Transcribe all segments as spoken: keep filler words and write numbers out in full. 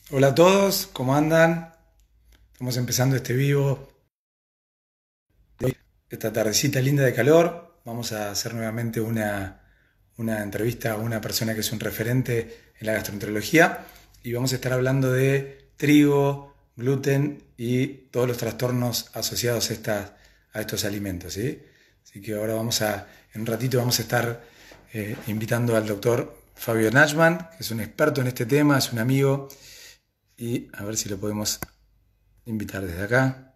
Hola a todos, ¿cómo andan? Estamos empezando este vivo, esta tardecita linda de calor. Vamos a hacer nuevamente una, una entrevista a una persona que es un referente en la gastroenterología y vamos a estar hablando de trigo, gluten y todos los trastornos asociados a, estas- a estos alimentos, ¿sí? Así que ahora vamos a, en un ratito vamos a estar eh, invitando al doctor Fabio Nachman, que es un experto en este tema, es un amigo, y a ver si lo podemos invitar desde acá.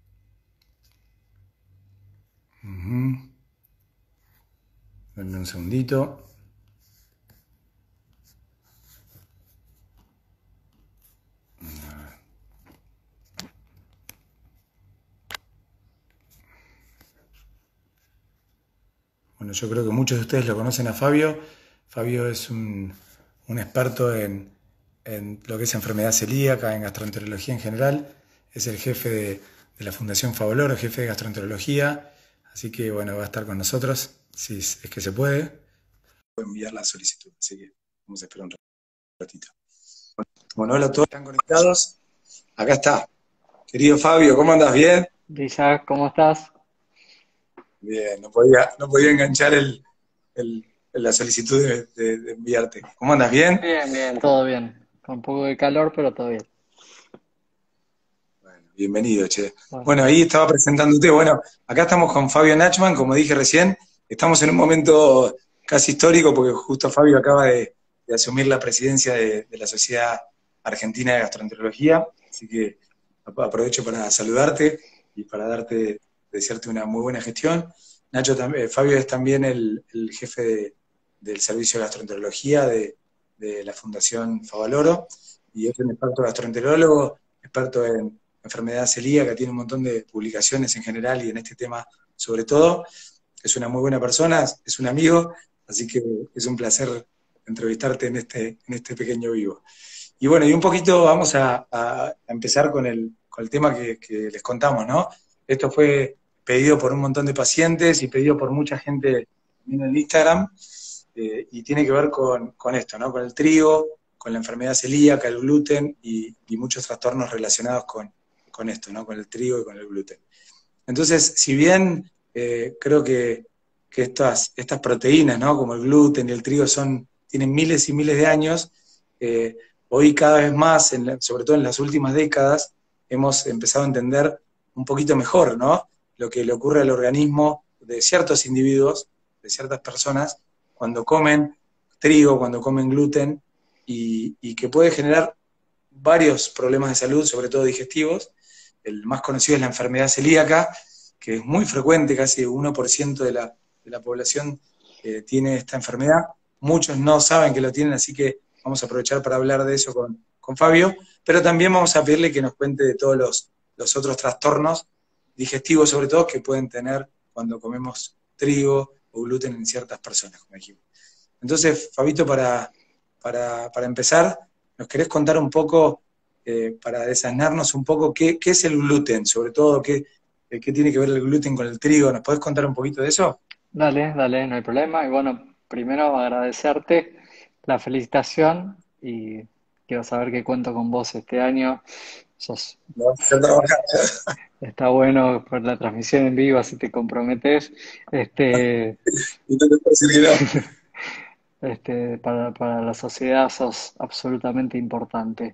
Ujú. Denme un segundito. Bueno, yo creo que muchos de ustedes lo conocen a Fabio. Fabio es un, un experto en, en lo que es enfermedad celíaca, en gastroenterología en general. Es el jefe de, de la Fundación Favaloro, jefe de gastroenterología. Así que, bueno, va a estar con nosotros, si es, es que se puede. Voy a enviar la solicitud, así que vamos a esperar un ratito. Bueno, hola a todos, están conectados. Acá está. Querido Fabio, ¿cómo andas? ¿Bien? Lisa, ¿cómo estás? Bien, no podía, no podía enganchar el, el- la solicitud de, de- de enviarte. ¿Cómo andas? ¿Bien? Bien, bien, todo bien. Con un poco de calor, pero todo bien. Bueno, bienvenido, che. Bueno, Bueno, ahí estaba presentándote. Bueno, acá estamos con Fabio Nachman, como dije recién. Estamos en un momento casi histórico porque justo Fabio acaba de, de asumir la presidencia de, de la Sociedad Argentina de Gastroenterología. Así que ap- aprovecho para saludarte y para darte, desearte una muy buena gestión. Nacho, tam- eh, Fabio es también el, el jefe de- del Servicio de Gastroenterología de, de la Fundación Favaloro y es un experto gastroenterólogo, experto en enfermedad celíaca, tiene un montón de publicaciones en general y en este tema sobre todo. Es una muy buena persona, es un amigo, así que es un placer entrevistarte en este, en este pequeño vivo. Y bueno, y un poquito vamos a, a empezar con el, con el tema que, que les contamos, ¿no? Esto fue pedido por un montón de pacientes y pedido por mucha gente también en Instagram, eh, y tiene que ver con, con esto, ¿no? Con el trigo, con la enfermedad celíaca, el gluten y, y muchos trastornos relacionados con, con esto, ¿no? Con el trigo y con el gluten. Entonces, si bien eh, creo que, que estas, estas proteínas, ¿no? Como el gluten y el trigo, son, tienen miles y miles de años, eh, hoy cada vez más, en la- sobre todo en las últimas décadas, hemos empezado a entender un poquito mejor, ¿no? Lo que le ocurre al organismo de ciertos individuos, de ciertas personas, cuando comen trigo, cuando comen gluten, y, y que puede generar varios problemas de salud, sobre todo digestivos. El más conocido es la enfermedad celíaca, que es muy frecuente, casi uno por ciento de la, de la población eh, tiene esta enfermedad. Muchos no saben que lo tienen, así que vamos a aprovechar para hablar de eso con, con Fabio, pero también vamos a pedirle que nos cuente de todos los, los otros trastornos digestivos, sobre todo, que pueden tener cuando comemos trigo o gluten en ciertas personas, como dijimos. Entonces, Fabito, para, para, para empezar, ¿nos querés contar un poco, eh, para desasnarnos un poco, qué, qué es el gluten? Sobre todo, qué, eh, qué tiene que ver el gluten con el trigo. ¿Nos podés contar un poquito de eso? dale, dale, no hay problema. Y bueno, primero agradecerte la felicitación y quiero saber que cuento con vos este año. Sos, Vamos a trabajar. está bueno por la transmisión en vivo, así te comprometes. Este, Y no te puedo decir que no. este, para, para la sociedad sos absolutamente importante.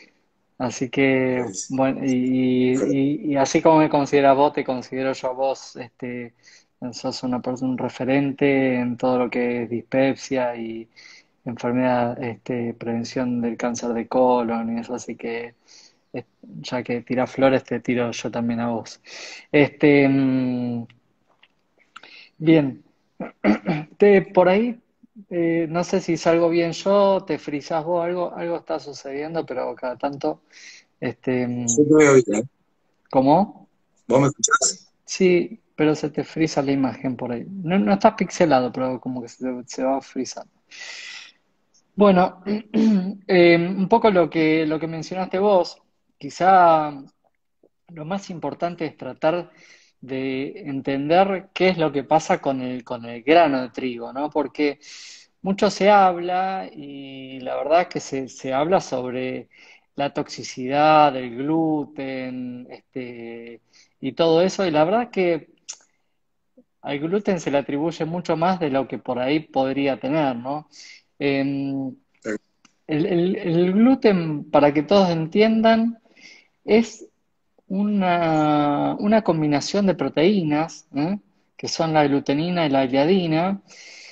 Así que, Buenísimo. bueno, y, y- y así como me consideras vos, te considero yo a vos, este, sos una persona, un referente en todo lo que es dispepsia y enfermedad, este, prevención del cáncer de colon y eso, así que eh, ya que tirás flores, te tiro yo también a vos. Este, mm, bien, te, por ahí, eh, no sé si salgo bien yo, te frizás vos, algo, algo está sucediendo, pero cada tanto, este, Yo mm, te veo bien, ¿eh? ¿cómo? ¿Vos me escuchás? Sí, pero se te frisa la imagen por ahí. No, no está pixelado, pero como que se, se va frizando. Bueno, eh, un poco lo que, lo que mencionaste vos, quizá lo más importante es tratar de entender qué es lo que pasa con el, con el grano de trigo, ¿no? Porque mucho se habla y la verdad es que se, se habla sobre la toxicidad del gluten, este, y todo eso. Y la verdad que al gluten se le atribuye mucho más de lo que por ahí podría tener, ¿no? Em, el, el- el gluten, para que todos entiendan, es una, una combinación de proteínas, ¿eh? Que son la glutenina y la gliadina,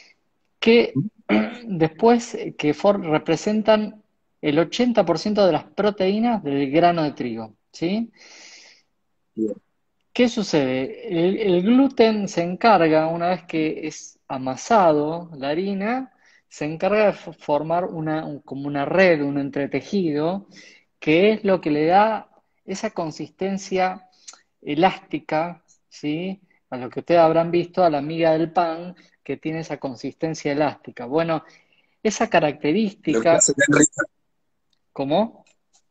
que después eh, que for- representan el ochenta por ciento de las proteínas del grano de trigo, ¿sí? Bien. ¿Qué sucede? El, el gluten se encarga, una vez que es amasado la harina, se encarga de fo- formar una, un- como una red, un entretejido, que es lo que le da esa consistencia elástica, ¿sí? A lo que ustedes habrán visto, a la miga del pan, que tiene esa consistencia elástica. Bueno, esa Lo que la característica, hace tan rica, ¿cómo?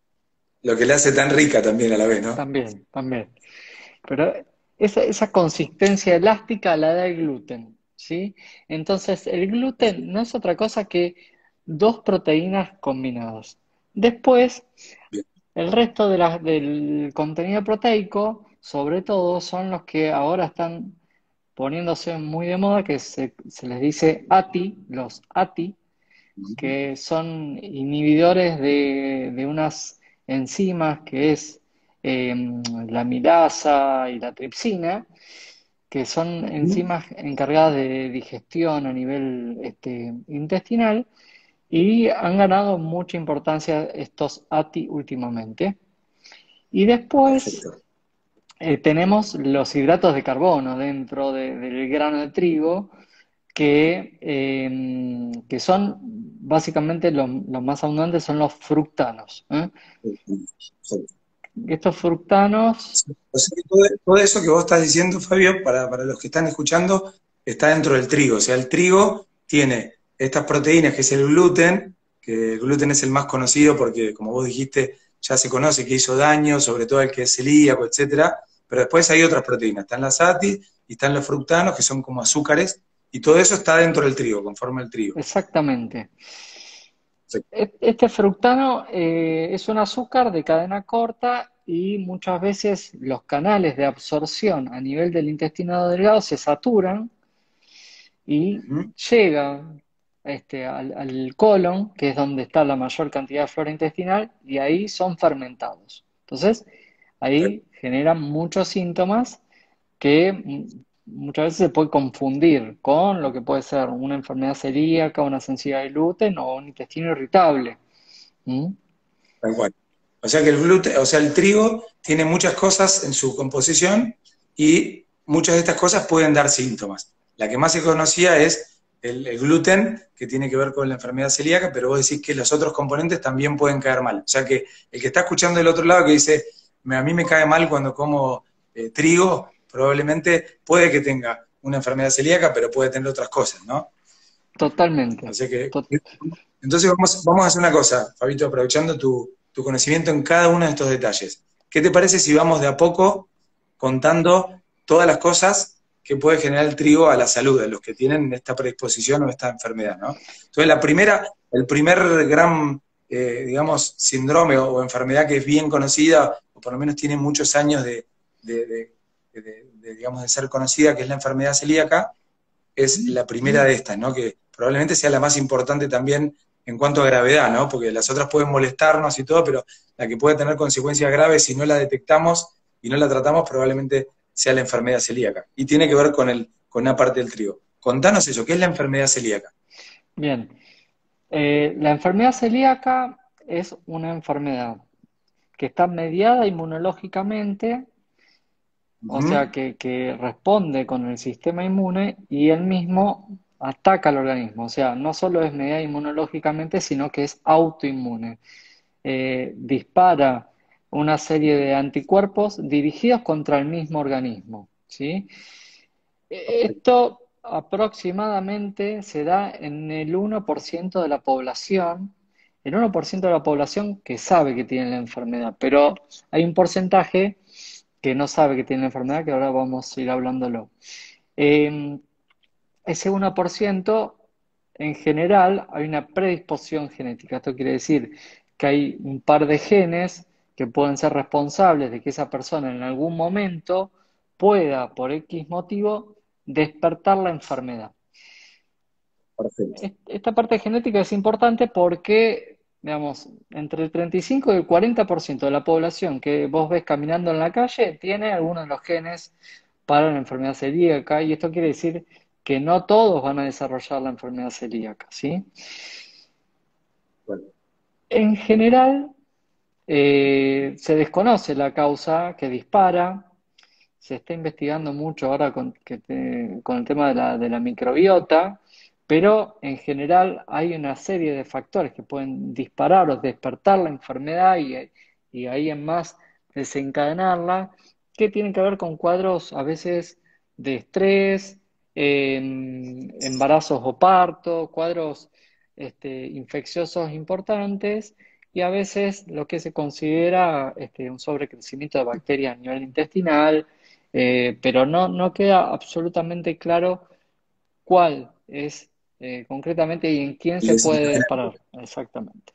lo que la hace tan rica también a la vez, ¿no? También, también. Pero esa, esa consistencia elástica la da el gluten, ¿sí? Entonces, el gluten no es otra cosa que dos proteínas combinadas. Después, Bien. el resto de las- del contenido proteico, sobre todo, son los que ahora están poniéndose muy de moda, que se, se les dice A T I, los A T I, que son inhibidores de, de unas enzimas que es eh, la milasa y la tripsina, que son enzimas encargadas de digestión a nivel este, intestinal y han ganado mucha importancia estos A T I últimamente. Y después Perfecto. eh, tenemos los hidratos de carbono dentro de- del grano de trigo, que, eh, que son básicamente los, los más abundantes son los fructanos, ¿eh? Perfecto. Estos fructanos, O sea que todo, todo eso que vos estás diciendo, Fabio, para, para los que están escuchando, está dentro del trigo. O sea, el trigo tiene estas proteínas, que es el gluten, que el gluten es el más conocido porque, como vos dijiste, ya se conoce que hizo daño, sobre todo el que es celíaco, etcétera. Pero después hay otras proteínas. Están las A T I y están los fructanos, que son como azúcares, y todo eso está dentro del trigo, conforme el trigo. exactamente. Perfecto. E- Este fructano eh, es un azúcar de cadena corta y muchas veces los canales de absorción a nivel del intestino delgado se saturan y Ujú. llega este, al, al colon, que es donde está la mayor cantidad de flora intestinal, y ahí son fermentados. Entonces, ahí generan muchos síntomas que mm, muchas veces se puede confundir con lo que puede ser una enfermedad celíaca, una sensibilidad al gluten o un intestino irritable. ¿Mm? Tal cual. O sea que el gluten, o sea, el trigo tiene muchas cosas en su composición y muchas de estas cosas pueden dar síntomas. La que más se conocía es el, el gluten, que tiene que ver con la enfermedad celíaca, pero vos decís que los otros componentes también pueden caer mal. O sea que el que está escuchando del otro lado que dice, "Me- a mí me cae mal cuando como eh, trigo, probablemente puede que tenga una enfermedad celíaca, pero puede tener otras cosas, ¿no? O Totalmente. sea que To- entonces vamos, vamos a hacer una cosa, Fabito, aprovechando tu, tu conocimiento en cada uno de estos detalles. ¿Qué te parece si vamos de a poco contando todas las cosas que puede generar el trigo a la salud de los que tienen esta predisposición o esta enfermedad, ¿no? Entonces, la primera, el primer gran, eh, digamos, síndrome o, o enfermedad que es bien conocida, o por lo menos tiene muchos años de, de- de- de- de, digamos, de ser conocida, que es la enfermedad celíaca, es la primera de estas, ¿no? Que probablemente sea la más importante también en cuanto a gravedad, ¿no? Porque las otras pueden molestarnos y todo, pero la que puede tener consecuencias graves si no la detectamos y no la tratamos, probablemente sea la enfermedad celíaca. Y tiene que ver con, el, con una parte del trigo. Contanos eso, ¿qué es la enfermedad celíaca? Bien. Eh, la enfermedad celíaca es una enfermedad que está mediada inmunológicamente, o sea, Ujú. que, que responde con el sistema inmune y él mismo ataca al organismo. O sea, no solo es mediada inmunológicamente, sino que es autoinmune. Eh, dispara una serie de anticuerpos dirigidos contra el mismo organismo, ¿sí? Esto aproximadamente se da en el uno por ciento de la población, el uno por ciento de la población que sabe que tiene la enfermedad, pero hay un porcentaje que no sabe que tiene la enfermedad, que ahora vamos a ir hablándolo. Eh, ese uno por ciento, en general, hay una predisposición genética. Esto quiere decir que hay un par de genes que pueden ser responsables de que esa persona en algún momento pueda, por X motivo, despertar la enfermedad. Perfecto. Esta parte genética es importante porque, digamos, entre el treinta y cinco y el cuarenta por ciento de la población que vos ves caminando en la calle tiene algunos de los genes para la enfermedad celíaca, y esto quiere decir que no todos van a desarrollar la enfermedad celíaca, ¿sí? Bueno, En general, eh, se desconoce la causa que dispara. Se está investigando mucho ahora con, que te- con el tema de la, de la microbiota, pero en general hay una serie de factores que pueden disparar o despertar la enfermedad y, y ahí en más desencadenarla, que tienen que ver con cuadros a veces de estrés, em, embarazos o parto, cuadros este, infecciosos importantes, y a veces lo que se considera este, un sobrecrecimiento de bacterias a nivel intestinal, eh, pero no, no queda absolutamente claro cuál es eh, concretamente y en quién el se puede desencadenante. disparar exactamente.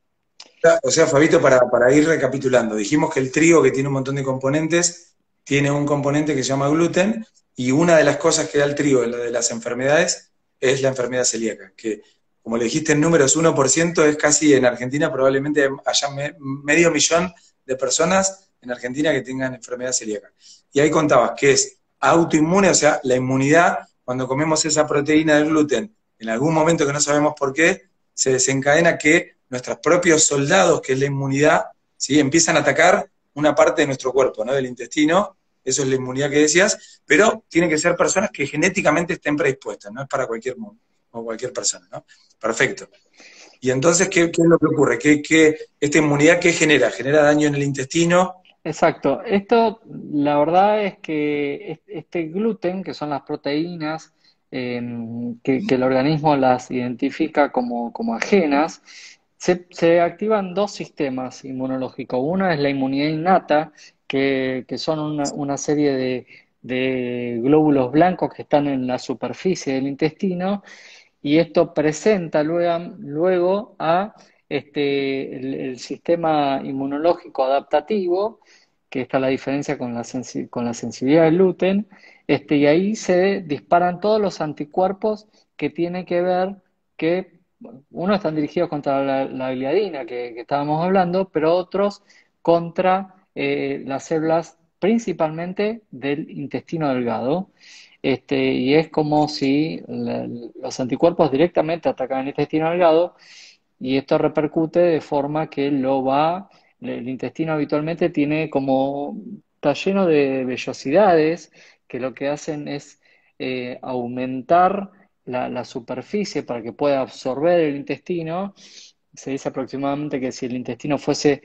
O sea, Fabito, para, para ir recapitulando, dijimos que el trigo, que tiene un montón de componentes, tiene un componente que se llama gluten, y una de las cosas que da el trigo en lo de las enfermedades es la enfermedad celíaca, que como le dijiste en números, uno por ciento es casi en Argentina, probablemente haya me- medio millón de personas en Argentina que tengan enfermedad celíaca. Y ahí contabas que es autoinmune, o sea, la inmunidad, cuando comemos esa proteína del gluten, en algún momento que no sabemos por qué, se desencadena que nuestros propios soldados, que es la inmunidad, ¿sí? Empiezan a atacar una parte de nuestro cuerpo, ¿no? Del intestino, eso es la inmunidad que decías, pero tienen que ser personas que genéticamente estén predispuestas, no es para cualquier, o cualquier persona, ¿no? Perfecto. Y entonces, ¿qué, qué es lo que ocurre? ¿Qué, qué, esta inmunidad qué genera? ¿Genera daño en el intestino? Exacto. Esto, la verdad es que es- este gluten, que son las proteínas eh, que, que el organismo las identifica como, como ajenas, se, se activan dos sistemas inmunológicos. Uno es la inmunidad innata, que, que son una, una serie de, de glóbulos blancos que están en la superficie del intestino, y esto presenta luego, luego a este, el, el sistema inmunológico adaptativo, que está la diferencia con la, sensi- con la sensibilidad al gluten, este, y ahí se disparan todos los anticuerpos que tienen que ver que, bueno, unos están dirigidos contra la, la gliadina que, que estábamos hablando, pero otros contra eh, las células principalmente del intestino delgado. Este, y es como si la- los anticuerpos directamente atacan el intestino delgado, y esto repercute de forma que lo va, el intestino habitualmente tiene como, está lleno de vellosidades que lo que hacen es eh, aumentar la, la superficie para que pueda absorber el intestino. Se dice aproximadamente que si el intestino fuese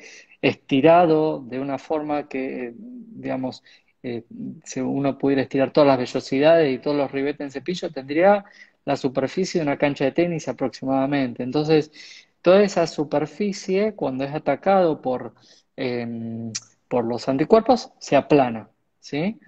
estirado de una forma que, digamos, eh, si uno pudiera estirar todas las vellosidades y todos los ribetes en cepillo, tendría la superficie de una cancha de tenis aproximadamente. Entonces, toda esa superficie, cuando es atacado por, eh, por los anticuerpos, se aplana, ¿sí?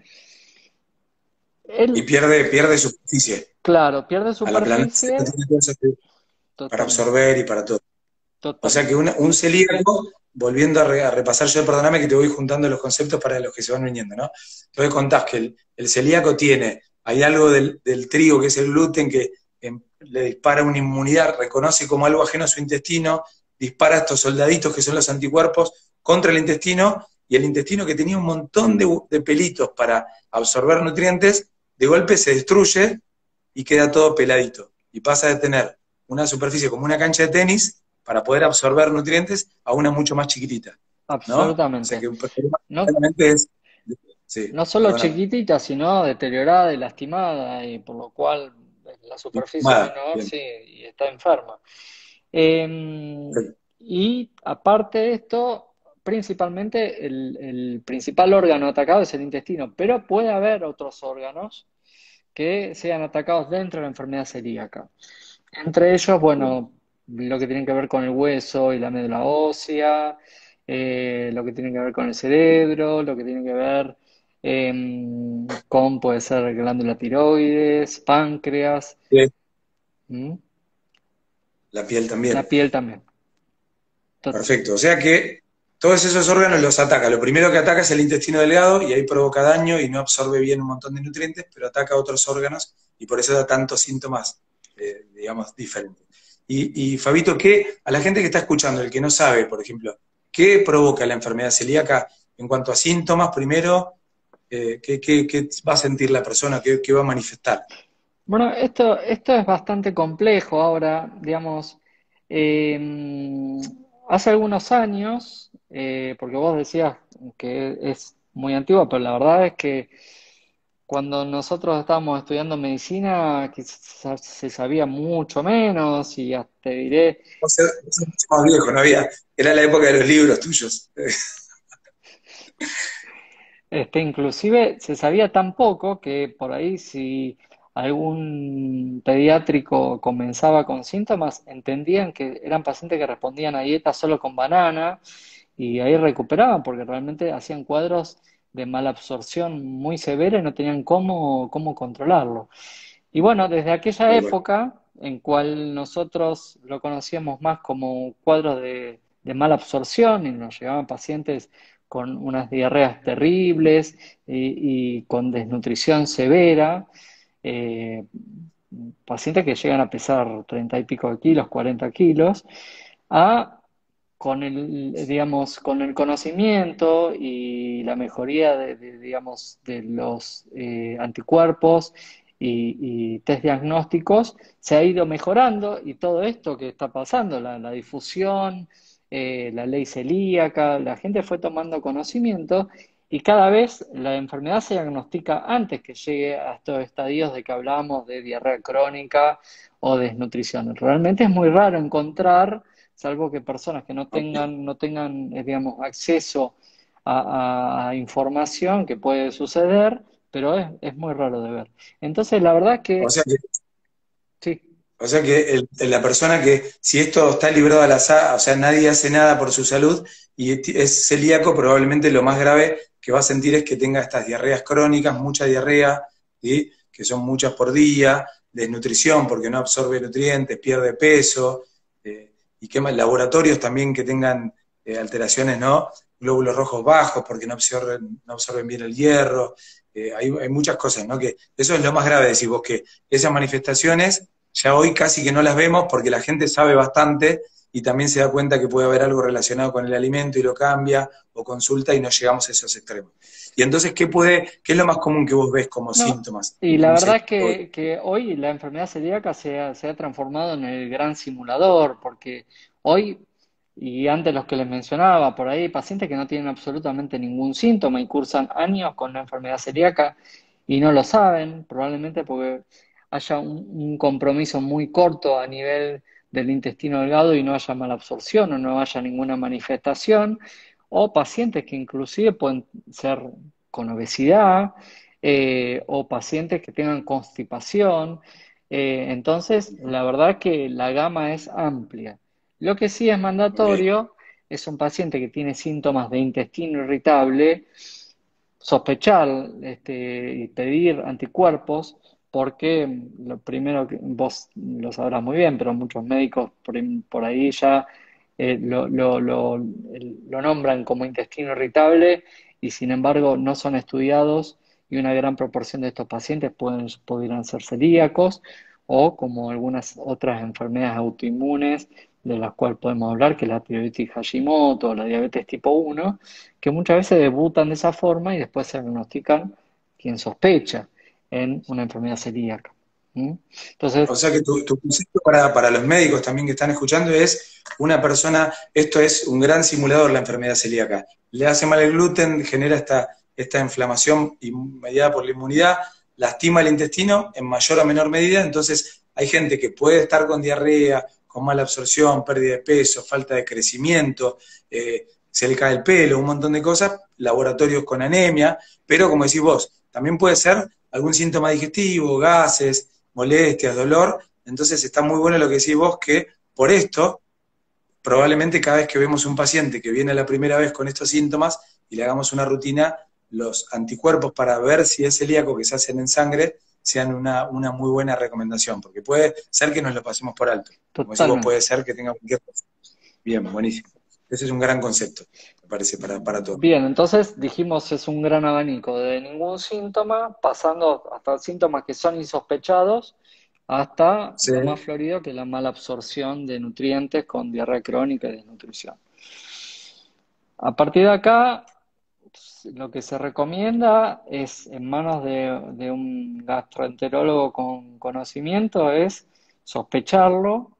Y Él, pierde, pierde superficie. claro, pierde Al aplanarse no superficie tiene cosas que- para totalmente, absorber y para todo. O sea que totalmente. una- un celíaco, volviendo a, re- a repasar yo, perdóname que te voy juntando los conceptos para los que se van viniendo, ¿no? Entonces contás que el, el celíaco tiene, hay algo del, del trigo que es el gluten que em, le dispara una inmunidad, reconoce como algo ajeno a su intestino, dispara estos soldaditos que son los anticuerpos contra el intestino, y el intestino, que tenía un montón de, de pelitos para absorber nutrientes, de golpe se destruye y queda todo peladito. Y pasa de tener una superficie como una cancha de tenis para poder absorber nutrientes a una mucho más chiquitita, ¿no? O sea Absolutamente. que un problema No, realmente es... Sí, no solo perdóname. chiquitita, sino deteriorada y lastimada, y por lo cual la superficie es Nada, menor, bien. sí, y está enferma. Eh, Perfecto. y aparte de esto, principalmente el, el principal órgano atacado es el intestino, pero puede haber otros órganos que sean atacados dentro de la enfermedad celíaca. Entre ellos, bueno, lo que tiene que ver con el hueso y la médula ósea, eh, lo que tiene que ver con el cerebro, lo que tiene que ver em, con, puede ser glándula tiroides, páncreas, Sí, ¿m? la piel La también. piel también. Perfecto. O sea que todos esos órganos los ataca. Lo primero que ataca es el intestino delgado y ahí provoca daño y no absorbe bien un montón de nutrientes, pero ataca a otros órganos y por eso da tantos síntomas, eh, digamos, diferentes. Y, y Fabito, ¿qué, a la gente que está escuchando, el que no sabe, por ejemplo, qué provoca la enfermedad celíaca en cuanto a síntomas, primero, eh, ¿qué, qué, qué va a sentir la persona, qué, qué va a manifestar? Bueno, esto, esto es bastante complejo ahora, digamos, eh, hace algunos años, eh, porque vos decías que es muy antiguo, pero la verdad es que cuando nosotros estábamos estudiando medicina, quizás se sabía mucho menos y hasta te diré, Vos sos vos sos mucho más viejo, no había, era la época de los libros tuyos. este, inclusive se sabía tan poco que por ahí si algún pediátrico comenzaba con síntomas, entendían que eran pacientes que respondían a dieta solo con banana y ahí recuperaban porque realmente hacían cuadros de malabsorción muy severa y no tenían cómo, cómo controlarlo. Y bueno, desde aquella Tal cual. época, en cual nosotros lo conocíamos más como cuadros de, de mala absorción y nos llegaban pacientes con unas diarreas terribles y, y con desnutrición severa, eh, pacientes que llegan a pesar treinta y pico de kilos, cuarenta kilos, a con el, digamos, con el conocimiento y la mejoría de, de, digamos, de los eh, anticuerpos y, y test diagnósticos, se ha ido mejorando y todo esto que está pasando, la, la difusión, eh, la ley celíaca, la gente fue tomando conocimiento y cada vez la enfermedad se diagnostica antes que llegue a estos estadios de que hablábamos de diarrea crónica o desnutrición. Realmente es muy raro encontrar salvo que personas que no Ok. tengan, no tengan, eh, digamos, acceso a, a información que puede suceder, pero es, es muy raro de ver. Entonces, la verdad O que sea que sí, O sea que el- la persona que, si esto está librado al azar, o sea, nadie hace nada por su salud y es celíaco, probablemente lo más grave que va a sentir es que tenga estas diarreas crónicas, mucha diarrea, ¿sí? Que son muchas por día, desnutrición porque no absorbe nutrientes, pierde peso, eh, y qué más, laboratorios también que tengan eh, alteraciones, ¿no? Glóbulos rojos bajos porque no absorben, no absorben bien el hierro, eh, hay, hay muchas cosas, ¿no? Que eso es lo más grave, decís vos, que esas manifestaciones ya hoy casi que no las vemos porque la gente sabe bastante y también se da cuenta que puede haber algo relacionado con el alimento y lo cambia o consulta y no llegamos a esos extremos. Y entonces, ¿qué puede, qué es lo más común que vos ves como no. síntomas? Y la Digamos verdad esto es hoy. que, que hoy la enfermedad celíaca se ha, se ha transformado en el gran simulador, porque hoy, y antes los que les mencionaba, por ahí hay pacientes que no tienen absolutamente ningún síntoma y cursan años con la enfermedad celíaca y no lo saben, probablemente porque haya un, un compromiso muy corto a nivel del intestino delgado y no haya mala absorción o no haya ninguna manifestación, o pacientes que inclusive pueden ser con obesidad eh, o pacientes que tengan constipación. Eh, entonces, la verdad que la gama es amplia. Lo que sí es Okay. mandatorio es un paciente que tiene síntomas de intestino irritable, sospechar este, y pedir anticuerpos, porque lo primero que vos lo sabrás muy bien, pero muchos médicos por, por ahí ya eh, lo, lo, lo, lo nombran como intestino irritable y sin embargo no son estudiados y una gran proporción de estos pacientes pueden, pudieran ser celíacos o como algunas otras enfermedades autoinmunes de las cuales podemos hablar, que es la tiroides Hashimoto o la diabetes tipo uno, que muchas veces debutan de esa forma y después se diagnostican quien sospecha en una enfermedad celíaca. ¿Mm? Entonces, O sea que tu, tu concepto para, para los médicos también que están escuchando es una persona, esto es un gran simulador la enfermedad celíaca. Le hace mal el gluten, genera esta, esta inflamación mediada por la inmunidad, lastima el intestino en mayor o menor medida, entonces hay gente que puede estar con diarrea, con mala absorción, pérdida de peso, falta de crecimiento, eh, se le cae el pelo, un montón de cosas, laboratorios con anemia, pero como decís vos, también puede ser algún síntoma digestivo, gases, molestias, dolor. Entonces está muy bueno lo que decís vos, que por esto, probablemente cada vez que vemos un paciente que viene la primera vez con estos síntomas y le hagamos una rutina, los anticuerpos para ver si es celíaco que se hacen en sangre sean una, una muy buena recomendación, porque puede ser que nos lo pasemos por alto. Como decís vos, totalmente. puede ser que tenga cualquier cosa. Bien, buenísimo. Ese es un gran concepto, me parece, para, para todo. Bien, entonces dijimos es un gran abanico de ningún síntoma, pasando hasta síntomas que son insospechados, hasta Sí. lo más florido que es la mala absorción de nutrientes con diarrea crónica y desnutrición. A partir de acá, lo que se recomienda es, en manos de, de un gastroenterólogo con conocimiento, es sospecharlo,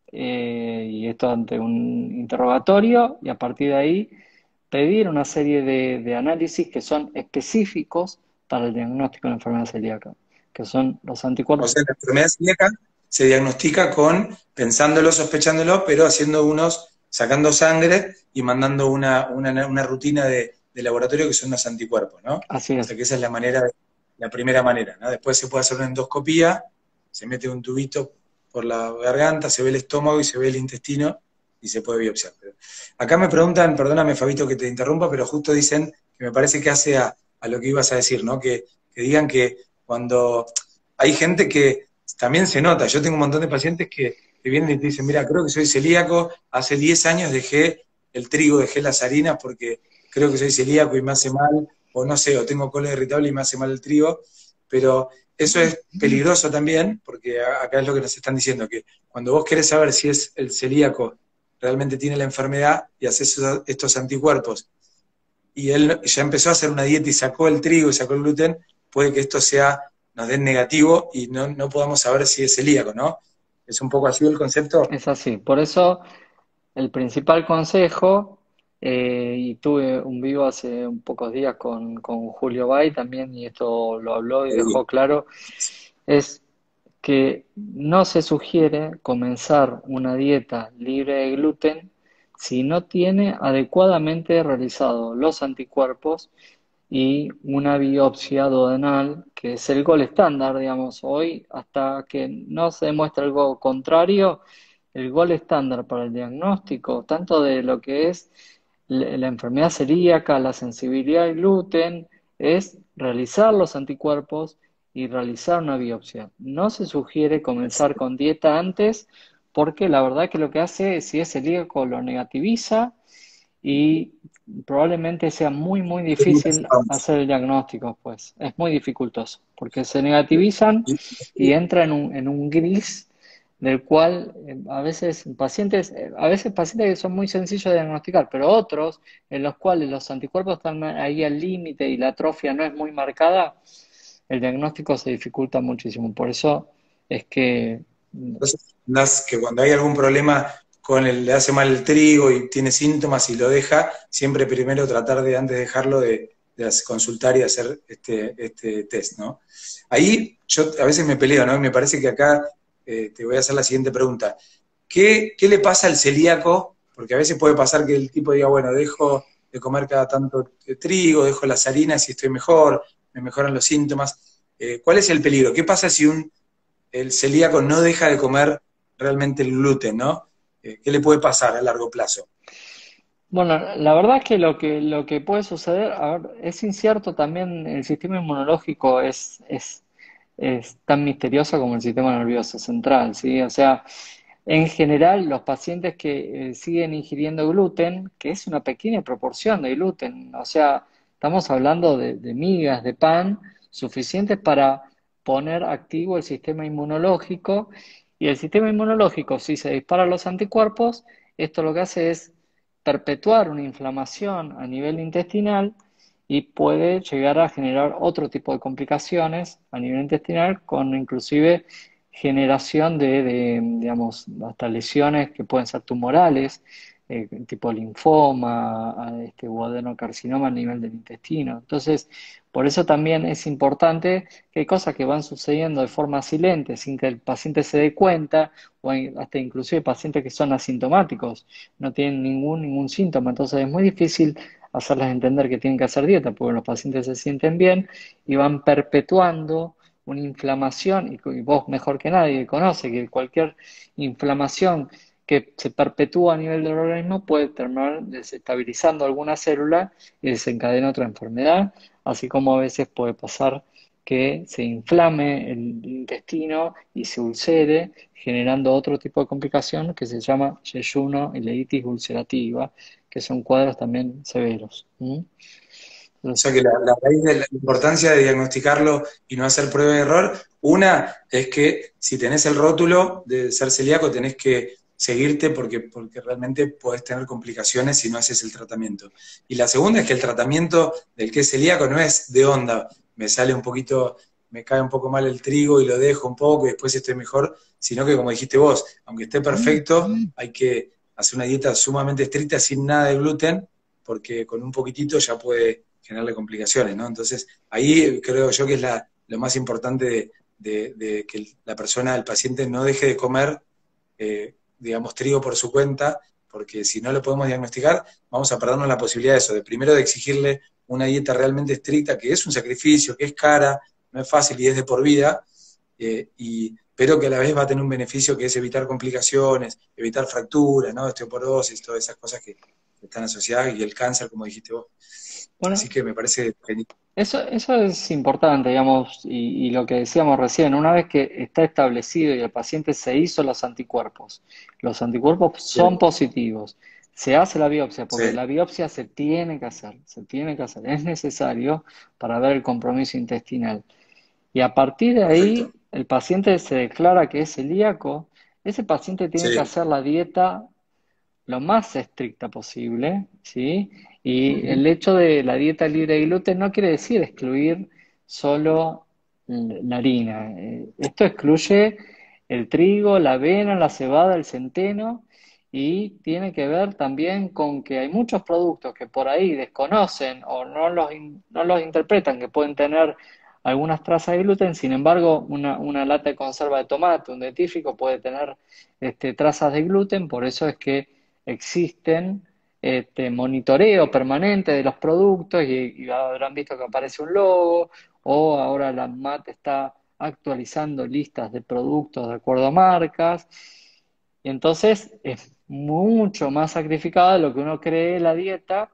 eh, y esto ante un interrogatorio, y a partir de ahí pedir una serie de, de análisis que son específicos para el diagnóstico de la enfermedad celíaca, que son los O anticuerpos. sea, la enfermedad celíaca se diagnostica con pensándolo, sospechándolo, pero haciendo unos, sacando sangre y mandando una, una, una rutina de, de laboratorio que son los anticuerpos, ¿no? O Así sea es, que esa es la manera, la primera manera, ¿no? Después se puede hacer una endoscopía, se mete un tubito por la garganta, se ve el estómago y se ve el intestino y se puede biopsiar. Pero acá me preguntan, perdóname Fabito que te interrumpa, pero justo dicen que me parece que hace a, a lo que ibas a decir, ¿no? Que, que digan que cuando hay gente que también se nota, yo tengo un montón de pacientes que, que vienen y te dicen, mira, creo que soy celíaco, hace diez años dejé el trigo, dejé las harinas porque creo que soy celíaco y me hace mal, o no sé, o tengo colon irritable y me hace mal el trigo, pero eso es peligroso también, porque acá es lo que nos están diciendo, que cuando vos querés saber si es el celíaco realmente tiene la enfermedad y haces estos anticuerpos, y él ya empezó a hacer una dieta y sacó el trigo y sacó el gluten, puede que esto sea, nos den negativo y no, no podamos saber si es celíaco, ¿no? Es un poco así el concepto. es así. Por eso el principal consejo, eh, y tuve un vivo hace un pocos días con, con Julio Bay también, y esto lo habló y dejó claro, es que no se sugiere comenzar una dieta libre de gluten si no tiene adecuadamente realizado los anticuerpos y una biopsia duodenal, que es el gol estándar, digamos. Hoy, hasta que no se demuestre algo contrario, el gol estándar para el diagnóstico, tanto de lo que es la la enfermedad celíaca, la sensibilidad al gluten, es realizar los anticuerpos y realizar una biopsia. No se sugiere comenzar con dieta antes, porque la verdad que lo que hace, si es celíaco, lo negativiza y probablemente sea muy, muy difícil hacer el diagnóstico, pues. Es muy dificultoso, porque se negativizan y entra en un, en un gris del cual eh, a veces pacientes, eh, a veces pacientes que son muy sencillos de diagnosticar, pero otros en los cuales los anticuerpos están ahí al límite y la atrofia no es muy marcada, el diagnóstico se dificulta muchísimo. Por eso es que Entonces, que cuando hay algún problema con el, le hace mal el trigo y tiene síntomas y lo deja, siempre primero tratar de, antes de dejarlo, de, de consultar y hacer este, este test, ¿no? Ahí yo a veces me peleo, ¿no? Y me parece que acá eh, te voy a hacer la siguiente pregunta. ¿Qué, ¿Qué le pasa al celíaco? Porque a veces puede pasar que el tipo diga, bueno, dejo de comer cada tanto trigo, dejo las harinas y estoy mejor, me mejoran los síntomas. Eh, ¿Cuál es el peligro? ¿Qué pasa si un el celíaco no deja de comer realmente el gluten, ¿no? Eh, ¿Qué le puede pasar a largo plazo? bueno, la verdad es que lo que, lo que puede suceder, a ver, es incierto también, el sistema inmunológico es, es, es tan misterioso como el sistema nervioso central, ¿sí? O sea, en general, los pacientes que eh, siguen ingiriendo gluten, que es una pequeña proporción de gluten, o sea, estamos hablando de, de migas de pan suficientes para poner activo el sistema inmunológico, y el sistema inmunológico, si se disparan los anticuerpos, esto lo que hace es perpetuar una inflamación a nivel intestinal y puede llegar a generar otro tipo de complicaciones a nivel intestinal, con inclusive generación de, de, digamos, hasta lesiones que pueden ser tumorales, eh, tipo linfoma, este, o adenocarcinoma a nivel del intestino. Entonces, por eso también es importante que hay cosas que van sucediendo de forma silente, sin que el paciente se dé cuenta, o hay hasta inclusive pacientes que son asintomáticos, no tienen ningún, ningún síntoma. Entonces es muy difícil hacerles entender que tienen que hacer dieta, porque los pacientes se sienten bien y van perpetuando una inflamación, y, y vos mejor que nadie conoce que cualquier inflamación que se perpetúa a nivel del organismo puede terminar desestabilizando alguna célula y desencadena otra enfermedad, así como a veces puede pasar que se inflame el intestino y se ulcere, generando otro tipo de complicación que se llama yeyuno ileitis ulcerativa, que son cuadros también severos. ¿Mm? O sea que la, la raíz de la importancia de diagnosticarlo y no hacer prueba de error, una es que si tenés el rótulo de ser celíaco tenés que seguirte porque, porque realmente podés tener complicaciones si no haces el tratamiento. Y la segunda es que el tratamiento del que es celíaco no es de onda, me sale un poquito, me cae un poco mal el trigo y lo dejo un poco y después estoy mejor, sino que como dijiste vos, aunque esté perfecto, hay que hacer una dieta sumamente estricta sin nada de gluten, porque con un poquitito ya puede generarle complicaciones, ¿no? Entonces, ahí creo yo que es la, lo más importante de, de, de que la persona, el paciente, no deje de comer, eh, digamos, trigo por su cuenta, porque si no lo podemos diagnosticar, vamos a perdernos la posibilidad de eso, de primero de exigirle una dieta realmente estricta, que es un sacrificio, que es cara, no es fácil y es de por vida, eh, y, pero que a la vez va a tener un beneficio que es evitar complicaciones, evitar fracturas, ¿no? Osteoporosis, todas esas cosas que, que están asociadas, y el cáncer, como dijiste vos. Así Bueno, que me parece genial. eso, eso es importante, digamos, y, y lo que decíamos recién, una vez que está establecido y el paciente se hizo los anticuerpos, los anticuerpos son Bien, positivos, se hace la biopsia, porque sí, la biopsia se tiene que hacer, se tiene que hacer, es necesario para ver el compromiso intestinal. Y a partir de ahí, perfecto. el paciente se declara que es celíaco, ese paciente tiene que Sí. hacer la dieta lo más estricta posible, ¿sí? Y Ujú. el hecho de la dieta libre de gluten no quiere decir excluir solo la harina. Eh, Esto excluye el trigo, la avena, la cebada, el centeno y tiene que ver también con que hay muchos productos que por ahí desconocen o no los, in- no los interpretan, que pueden tener algunas trazas de gluten. Sin embargo, una, una lata de conserva de tomate, un dentífrico puede tener este, trazas de gluten, por eso es que existen este, monitoreo permanente de los productos y, y habrán visto que aparece un logo o ahora la ANMAT está actualizando listas de productos de acuerdo a marcas y entonces es mucho más sacrificada de lo que uno cree la dieta,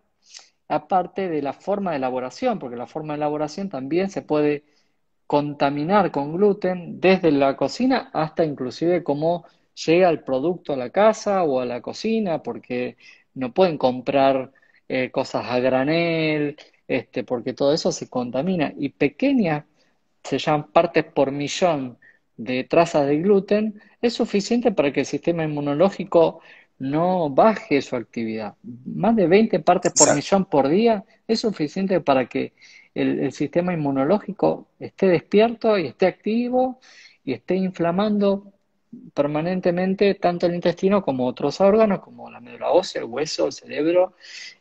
aparte de la forma de elaboración, porque la forma de elaboración también se puede contaminar con gluten desde la cocina hasta inclusive cómo llega el producto a la casa o a la cocina, porque no pueden comprar eh, cosas a granel, este, porque todo eso se contamina. Y pequeñas, se llaman partes por millón de trazas de gluten, es suficiente para que el sistema inmunológico no baje su actividad. Más de veinte partes por Exacto. millón por día es suficiente para que el, el sistema inmunológico esté despierto y esté activo y esté inflamando permanentemente tanto el intestino como otros órganos, como la médula ósea, el hueso, el cerebro,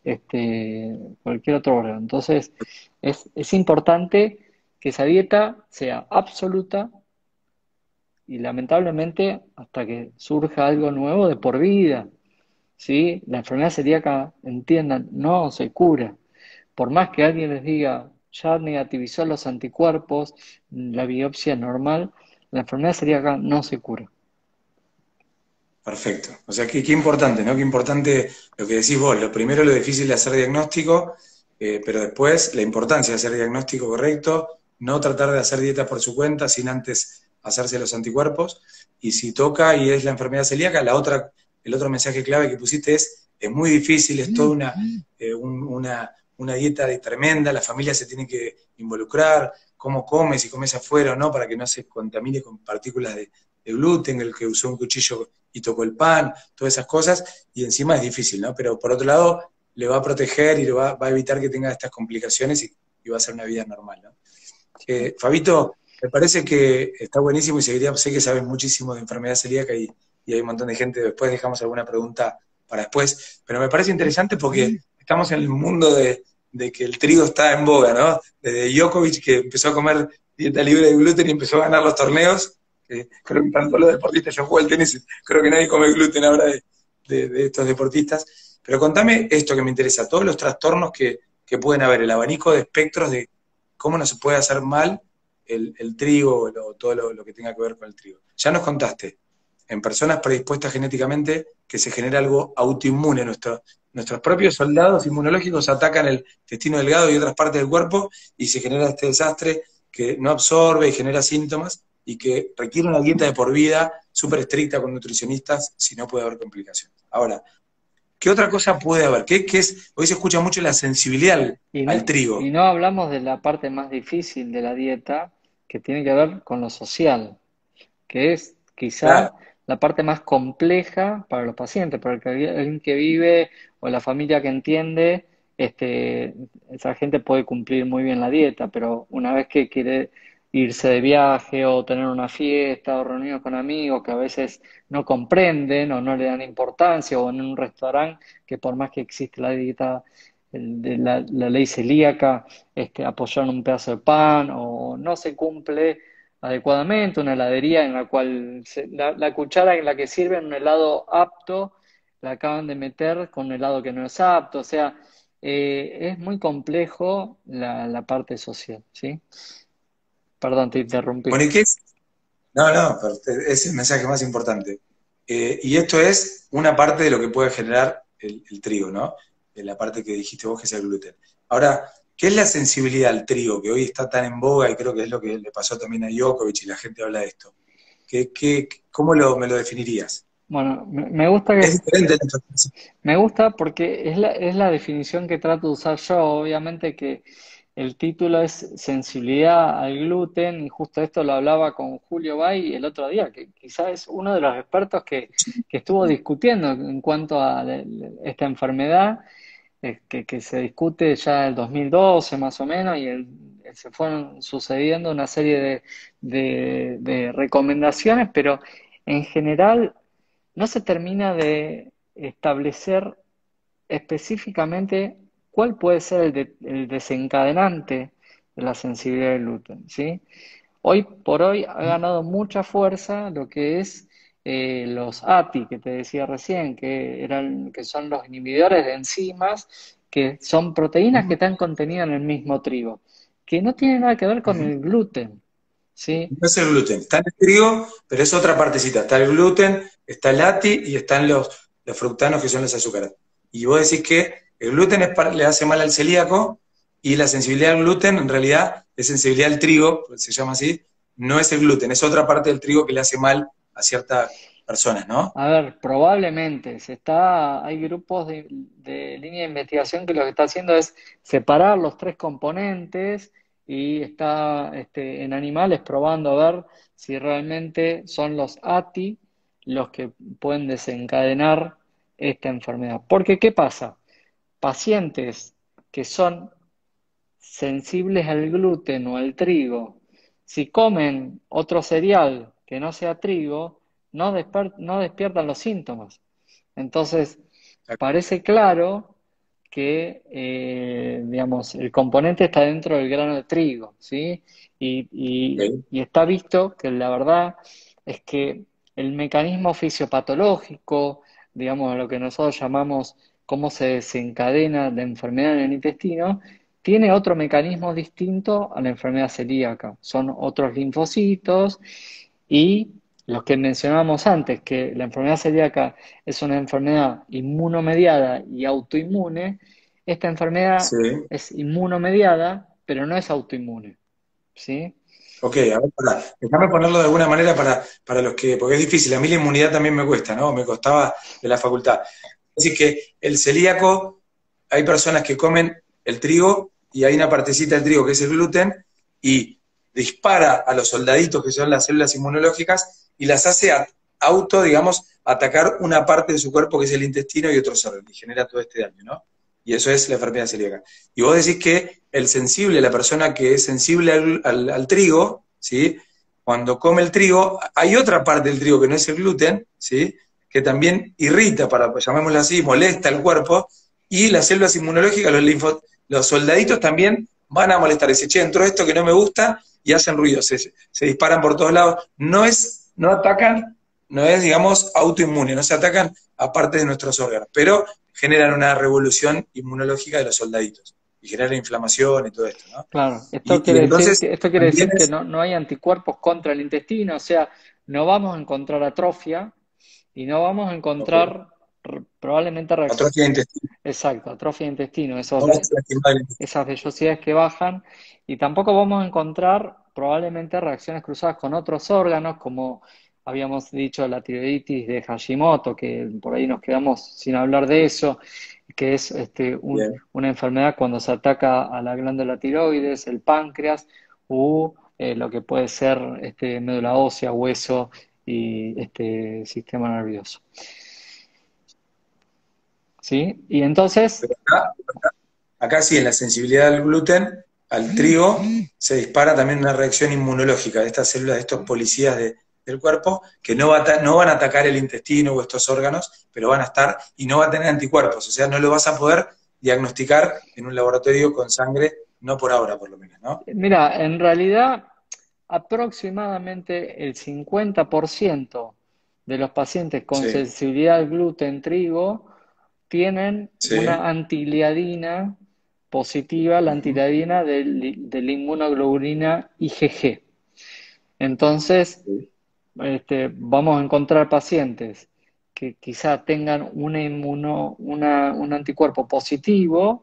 este, cualquier otro órgano. Entonces, es, es importante que esa dieta sea absoluta y lamentablemente hasta que surja algo nuevo de por vida, ¿sí? La enfermedad celíaca, entiendan, no se cura. Por más que alguien les diga, ya negativizó los anticuerpos, la biopsia es normal, la enfermedad celíaca no se cura. Perfecto. O sea, qué, qué importante, ¿no? Qué importante lo que decís vos. Lo primero, lo difícil de hacer diagnóstico, eh, pero después la importancia de hacer diagnóstico correcto, no tratar de hacer dietas por su cuenta sin antes hacerse los anticuerpos. Y si toca y es la enfermedad celíaca, la otra, el otro mensaje clave que pusiste es, es muy difícil, es toda una, eh, un- una, una dieta de tremenda, la familia se tiene que involucrar, cómo comes, si comes afuera o no, para que no se contamine con partículas de, de gluten, el que usó un cuchillo y tocó el pan, todas esas cosas, y encima es difícil, ¿no? Pero por otro lado, le va a proteger y le va, va a evitar que tenga estas complicaciones y, y va a ser una vida normal, ¿no? Eh, Fabito, me parece que está buenísimo y seguiría, sé que sabes muchísimo de enfermedad celíaca y, y hay un montón de gente, después dejamos alguna pregunta para después, pero me parece interesante porque estamos en el mundo de, de que el trigo está en boga, ¿no? Desde Djokovic, que empezó a comer dieta libre de gluten y empezó a ganar los torneos, eh, creo que tanto los deportistas, yo juego al tenis, creo que nadie come gluten ahora de, de, de estos deportistas, pero contame esto que me interesa, todos los trastornos que, que pueden haber, el abanico de espectros de cómo no se puede hacer mal el, el trigo o todo lo, lo que tenga que ver con el trigo. Ya nos contaste, en personas predispuestas genéticamente, que se genera algo autoinmune. Nuestro, nuestros propios soldados inmunológicos atacan el intestino delgado y otras partes del cuerpo y se genera este desastre que no absorbe y genera síntomas y que requiere una dieta de por vida súper estricta con nutricionistas si no puede haber complicaciones. Ahora, ¿qué otra cosa puede haber? ¿Qué, qué es? Hoy se escucha mucho la sensibilidad al, Y no, al trigo. y no hablamos de la parte más difícil de la dieta, que tiene que ver con lo social, que es Claro, quizá la parte más compleja para los pacientes, porque alguien que vive o la familia que entiende, este, esa gente puede cumplir muy bien la dieta, pero una vez que quiere irse de viaje o tener una fiesta o reuniones con amigos que a veces no comprenden o no le dan importancia, o en un restaurante que por más que existe la dieta, el- de la, la ley celíaca, este, apoyar un pedazo de pan o no se cumple adecuadamente, una heladería en la cual se- la, la cuchara en la que sirven un helado apto la acaban de meter con un helado que no es apto, o sea, eh, es muy complejo la, la parte social, ¿sí? Perdón, te interrumpí. bueno, ¿y qué es? No, no, pero es el mensaje más importante. Eh, y esto es una parte de lo que puede generar el, el trigo, ¿no? De la parte que dijiste vos, que es el gluten. Ahora, ¿qué es la sensibilidad al trigo, que hoy está tan en boga y creo que es lo que le pasó también a Djokovic y la gente habla de esto? ¿Qué, qué, cómo lo, me lo definirías? Bueno, me, me gusta Es que diferente la interpretación. me gusta porque es la, es la definición que trato de usar yo. Obviamente que el título es sensibilidad al gluten, y justo esto lo hablaba con Julio Bay el otro día, que quizás es uno de los expertos que, que estuvo discutiendo en cuanto a la- esta enfermedad, eh, que, que se discute ya en el dos mil doce más o menos, y el- se fueron sucediendo una serie de, de de recomendaciones, pero en general no se termina de establecer específicamente cuál puede ser el, de- el desencadenante de la sensibilidad al gluten, ¿sí? Hoy por hoy ha ganado mucha fuerza lo que es eh, los A T I, que te decía recién, que eran, que son los inhibidores de enzimas, que son proteínas que Ujú, están contenidas en el mismo trigo, que no tienen nada que ver con ujú. el gluten, ¿sí? No es el gluten, está el trigo, pero es otra partecita. Está el gluten, está el lati y están los, los fructanos, que son los azúcares. Y vos decís que el gluten es para- le hace mal al celíaco y la sensibilidad al gluten, en realidad, es sensibilidad al trigo, pues se llama así, no es el gluten, es otra parte del trigo que le hace mal a ciertas personas, ¿no? A ver, probablemente se está, hay grupos de, de línea de investigación que lo que está haciendo es separar los tres componentes y está este, en animales probando a ver si realmente son los A T I los que pueden desencadenar esta enfermedad. Porque, ¿qué pasa? Pacientes que son sensibles al gluten o al trigo, si comen otro cereal que no sea trigo, no, desper- no despiertan los síntomas. Entonces, parece claro que, eh, digamos, el componente está dentro del grano de trigo, ¿sí? Y, y- Ok. y está visto que la verdad es que el mecanismo fisiopatológico, digamos, lo que nosotros llamamos cómo se desencadena la enfermedad en el intestino, tiene otro mecanismo distinto a la enfermedad celíaca. Son otros linfocitos y los que mencionábamos antes, que la enfermedad celíaca es una enfermedad inmunomediada y autoinmune. Esta enfermedad Sí. es inmunomediada, pero no es autoinmune, ¿sí? Ok, a ver, pará. Déjame ponerlo de alguna manera para, para los que, porque es difícil, a mí la inmunidad también me cuesta, ¿no? Me costaba de la facultad. Así que el celíaco, hay personas que comen el trigo y hay una partecita del trigo que es el gluten y dispara a los soldaditos que son las células inmunológicas y las hace a- auto, digamos, atacar una parte de su cuerpo que es el intestino y otros órganos y genera todo este daño, ¿no? Y eso es la enfermedad celíaca. Y vos decís que el sensible, la persona que es sensible al, al- al trigo, ¿sí? Cuando come el trigo, hay otra parte del trigo que no es el gluten, ¿sí? Que también irrita, para, pues, llamémoslo así, molesta al cuerpo, y las células inmunológicas, los, linfo, los soldaditos también van a molestar. Dice, che, entró esto que no me gusta, y hacen ruido, se, se disparan por todos lados. No es, no atacan, no es, digamos, autoinmune, no se atacan a parte de nuestros órganos, pero generan una revolución inmunológica de los soldaditos y generan inflamación y todo esto, ¿no? Claro, esto Y, y quiere decir entonces que, esto quiere también decir que es no, no hay anticuerpos contra el intestino, o sea, no vamos a encontrar atrofia y no vamos a okay, encontrar r- probablemente reacción. atrofia de intestino, Exacto, atrofia de intestino, esos, no va a ser lastimado el intestino. esas vellosidades que bajan, y tampoco vamos a encontrar probablemente reacciones cruzadas con otros órganos como habíamos dicho la tiroiditis de Hashimoto, que por ahí nos quedamos sin hablar de eso, que es este, un- Bien. una enfermedad cuando se ataca a la glándula tiroides, el páncreas, u eh, lo que puede ser este, médula ósea, hueso y este sistema nervioso. ¿Sí? Y entonces, Pero acá, acá sí, en la sensibilidad al gluten, al trigo, se dispara también una reacción inmunológica de estas células, de estos policías de- del cuerpo, que no, va a ta- no van a atacar el intestino o estos órganos, pero van a estar y no va a tener anticuerpos. O sea, no lo vas a poder diagnosticar en un laboratorio con sangre, no por ahora por lo menos, ¿no? mira, en realidad aproximadamente el cincuenta por ciento de los pacientes con Sí, sensibilidad al gluten trigo tienen sí. una antigliadina positiva, la Ujú. antigliadina del- de la inmunoglobulina I G G. Entonces, Sí. este, vamos a encontrar pacientes que quizá tengan una inmuno, una- un anticuerpo positivo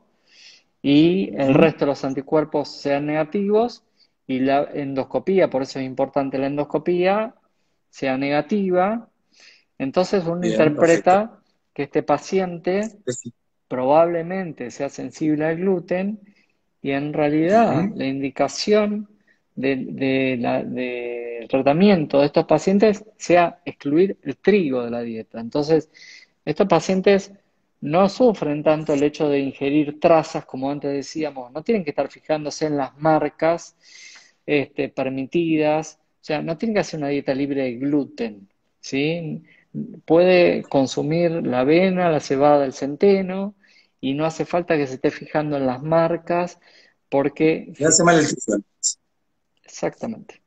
y el Ujú. resto de los anticuerpos sean negativos y la endoscopía, por eso es importante la endoscopía, sea negativa. Entonces uno Bien, perfecto. interpreta que este paciente Sí. probablemente sea sensible al gluten y en realidad Ujú. la indicación de, de la- de tratamiento de estos pacientes sea excluir el trigo de la dieta. Entonces, estos pacientes no sufren tanto el hecho de ingerir trazas, como antes decíamos, no tienen que estar fijándose en las marcas este, permitidas, o sea, no tienen que hacer una dieta libre de gluten, ¿sí? Puede consumir la avena, la cebada, el centeno, y no hace falta que se esté fijando en las marcas, porque Me si- hace mal el trigo. exactamente.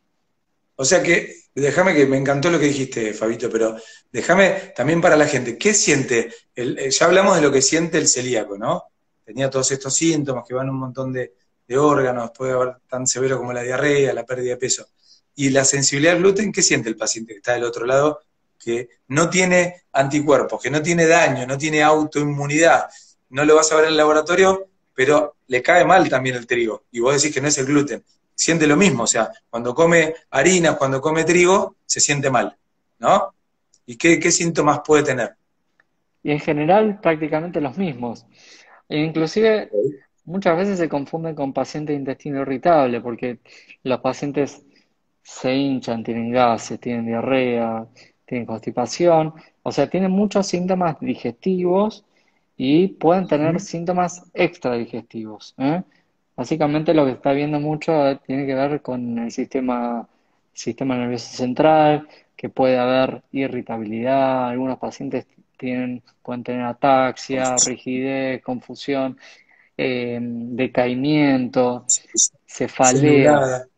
O sea que, déjame que me encantó lo que dijiste, Fabito, pero déjame también para la gente, ¿qué siente? El- eh, ya hablamos de lo que siente el celíaco, ¿no? Tenía todos estos síntomas que van a un montón de, de órganos, puede haber tan severo como la diarrea, la pérdida de peso. Y la sensibilidad al gluten, ¿qué siente el paciente que está del otro lado? Que no tiene anticuerpos, que no tiene daño, no tiene autoinmunidad, no lo vas a ver en el laboratorio, pero le cae mal también el trigo. Y vos decís que no es el gluten, siente lo mismo, o sea, cuando come harinas, cuando come trigo, se siente mal, ¿no? ¿Y qué, qué síntomas puede tener? Y en general prácticamente los mismos. E inclusive muchas veces se confunden con pacientes de intestino irritable, porque los pacientes se hinchan, tienen gases, tienen diarrea, tienen constipación, o sea, tienen muchos síntomas digestivos y pueden tener Ujú. síntomas extradigestivos, ¿eh? Básicamente lo que está viendo mucho eh, tiene que ver con el sistema, sistema nervioso central, que puede haber irritabilidad, algunos pacientes tienen, pueden tener ataxia, Confusión rigidez, confusión, eh, decaimiento, visión cefalea, nublada,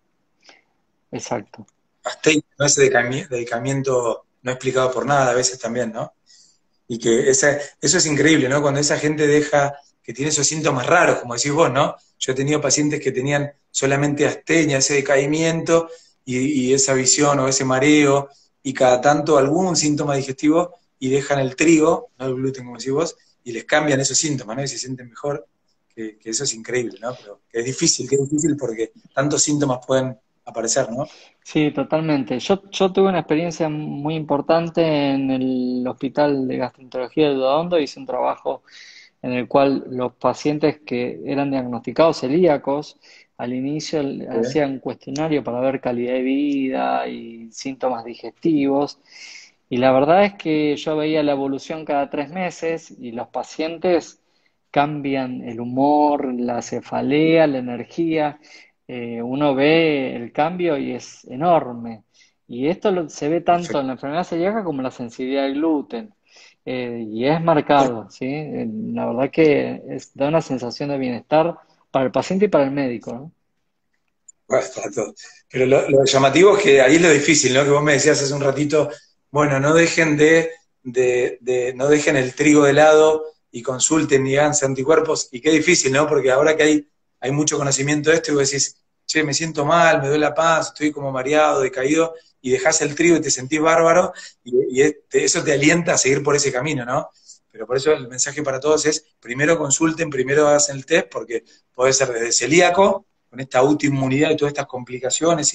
exacto. astenia, ¿no? Ese decami- decaimiento no explicado por nada a veces también, ¿no? Y que esa, eso es increíble, ¿no? Cuando esa gente deja, que tiene esos síntomas raros, como decís vos, ¿no? Yo he tenido pacientes que tenían solamente astenia, ese decaimiento y, y esa visión o ese mareo, y cada tanto algún síntoma digestivo y dejan el trigo, no el gluten, como decís vos, y les cambian esos síntomas, ¿no? Y se sienten mejor, que, que eso es increíble, ¿no? Pero que es difícil, que es difícil porque tantos síntomas pueden aparecer, ¿no? Sí, totalmente. Yo, yo tuve una experiencia muy importante en el Hospital de Gastroenterología de Udaondo. Hice un trabajo en el cual los pacientes que eran diagnosticados celíacos, al inicio le Sí. hacían un cuestionario para ver calidad de vida y síntomas digestivos. Y la verdad es que yo veía la evolución cada tres meses y los pacientes cambian el humor, la cefalea, la energía. Eh, uno ve el cambio y es enorme. Y esto lo- se ve tanto Perfecto. en la enfermedad celíaca como en la sensibilidad al gluten. Eh, y es marcado, ¿sí? Eh, La verdad que es- da una sensación de bienestar para el paciente y para el médico, ¿no? Bueno, para todo. Pero lo, lo llamativo es que ahí es lo difícil, ¿no? Que vos me decías hace un ratito, bueno, no dejen de, de, de- no dejen el trigo de lado y consulten y háganse anticuerpos. Y qué difícil, ¿no? Porque ahora que hay, hay mucho conocimiento de esto y vos decís, che, me siento mal, me duele la panza, estoy como mareado, decaído, y dejás el trigo y te sentís bárbaro, y, y es- te- eso te alienta a seguir por ese camino, ¿no? Pero por eso el mensaje para todos es, primero consulten, primero hacen el test, porque puede ser desde celíaco, con esta autoinmunidad y todas estas complicaciones y,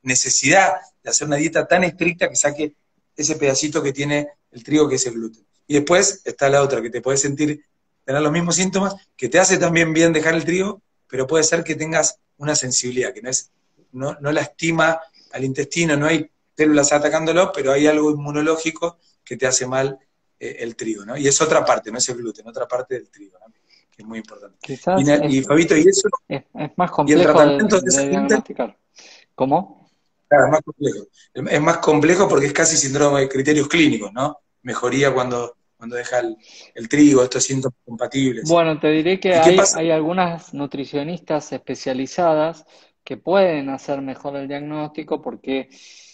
necesidad de hacer una dieta tan estricta que saque ese pedacito que tiene el trigo, que es el gluten. Y después está la otra, que te podés sentir, tener los mismos síntomas, que te hace también bien dejar el trigo, pero puede ser que tengas una sensibilidad, que no, es, no, no lastima al intestino, no hay células atacándolo, pero hay algo inmunológico que te hace mal eh, el trigo, ¿no? Y es otra parte, no es el gluten, otra parte del trigo, ¿no? Que es muy importante. Quizás Y, y es, Fabito, ¿y eso? es, es más ¿Y el complejo de, tratamiento de ese de gluten? diagnosticar. ¿Cómo? Claro, es más complejo. Es más complejo porque es casi síndrome de criterios clínicos, ¿no? Mejoría cuando, cuando deja el, el trigo, estos síntomas compatibles. Bueno, te diré que ¿Y qué hay, pasa? hay algunas nutricionistas especializadas que pueden hacer mejor el diagnóstico porque,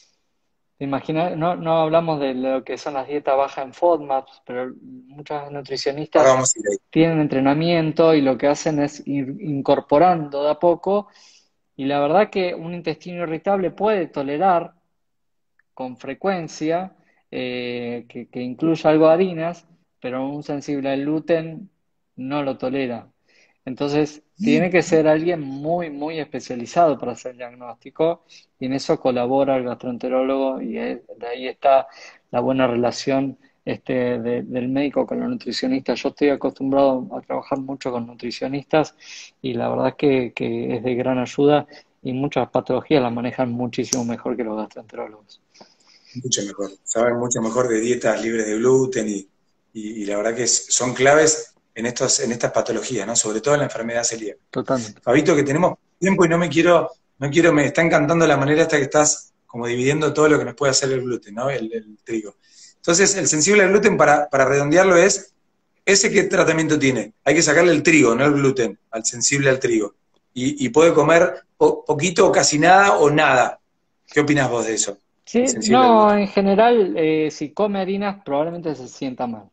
te imaginas, no, no hablamos de lo que son las dietas bajas en FODMAPs, pero muchas Ahora nutricionistas vamos a ir ahí. tienen entrenamiento y lo que hacen es ir incorporando de a poco, y la verdad que un intestino irritable puede tolerar con frecuencia, eh, que, que incluya algo de harinas, pero un sensible al gluten no lo tolera. Entonces, tiene que ser alguien muy, muy especializado para hacer el diagnóstico, y en eso colabora el gastroenterólogo, y es- de ahí está la buena relación este, de- del médico con los nutricionistas. Yo estoy acostumbrado a trabajar mucho con nutricionistas, y la verdad es que, que es de gran ayuda, y muchas patologías las manejan muchísimo mejor que los gastroenterólogos. Mucho mejor. Saben mucho mejor de dietas libres de gluten y, y, y la verdad que es- son claves en, estos, en estas patologías, ¿no? Sobre todo en la enfermedad celíaca. Totalmente. Fabito, que tenemos tiempo y no me quiero, no quiero, me está encantando la manera esta que estás como dividiendo todo lo que nos puede hacer el gluten, ¿no? El, el trigo. Entonces, el sensible al gluten, para, para redondearlo, es, ¿ese qué tratamiento tiene? Hay que sacarle el trigo, no el gluten, al sensible al trigo. Y, y puede comer po- poquito o casi nada o nada. ¿Qué opinas vos de eso? El Sí, sensible al no, gluten. en general, eh, si come harinas probablemente se sienta mal.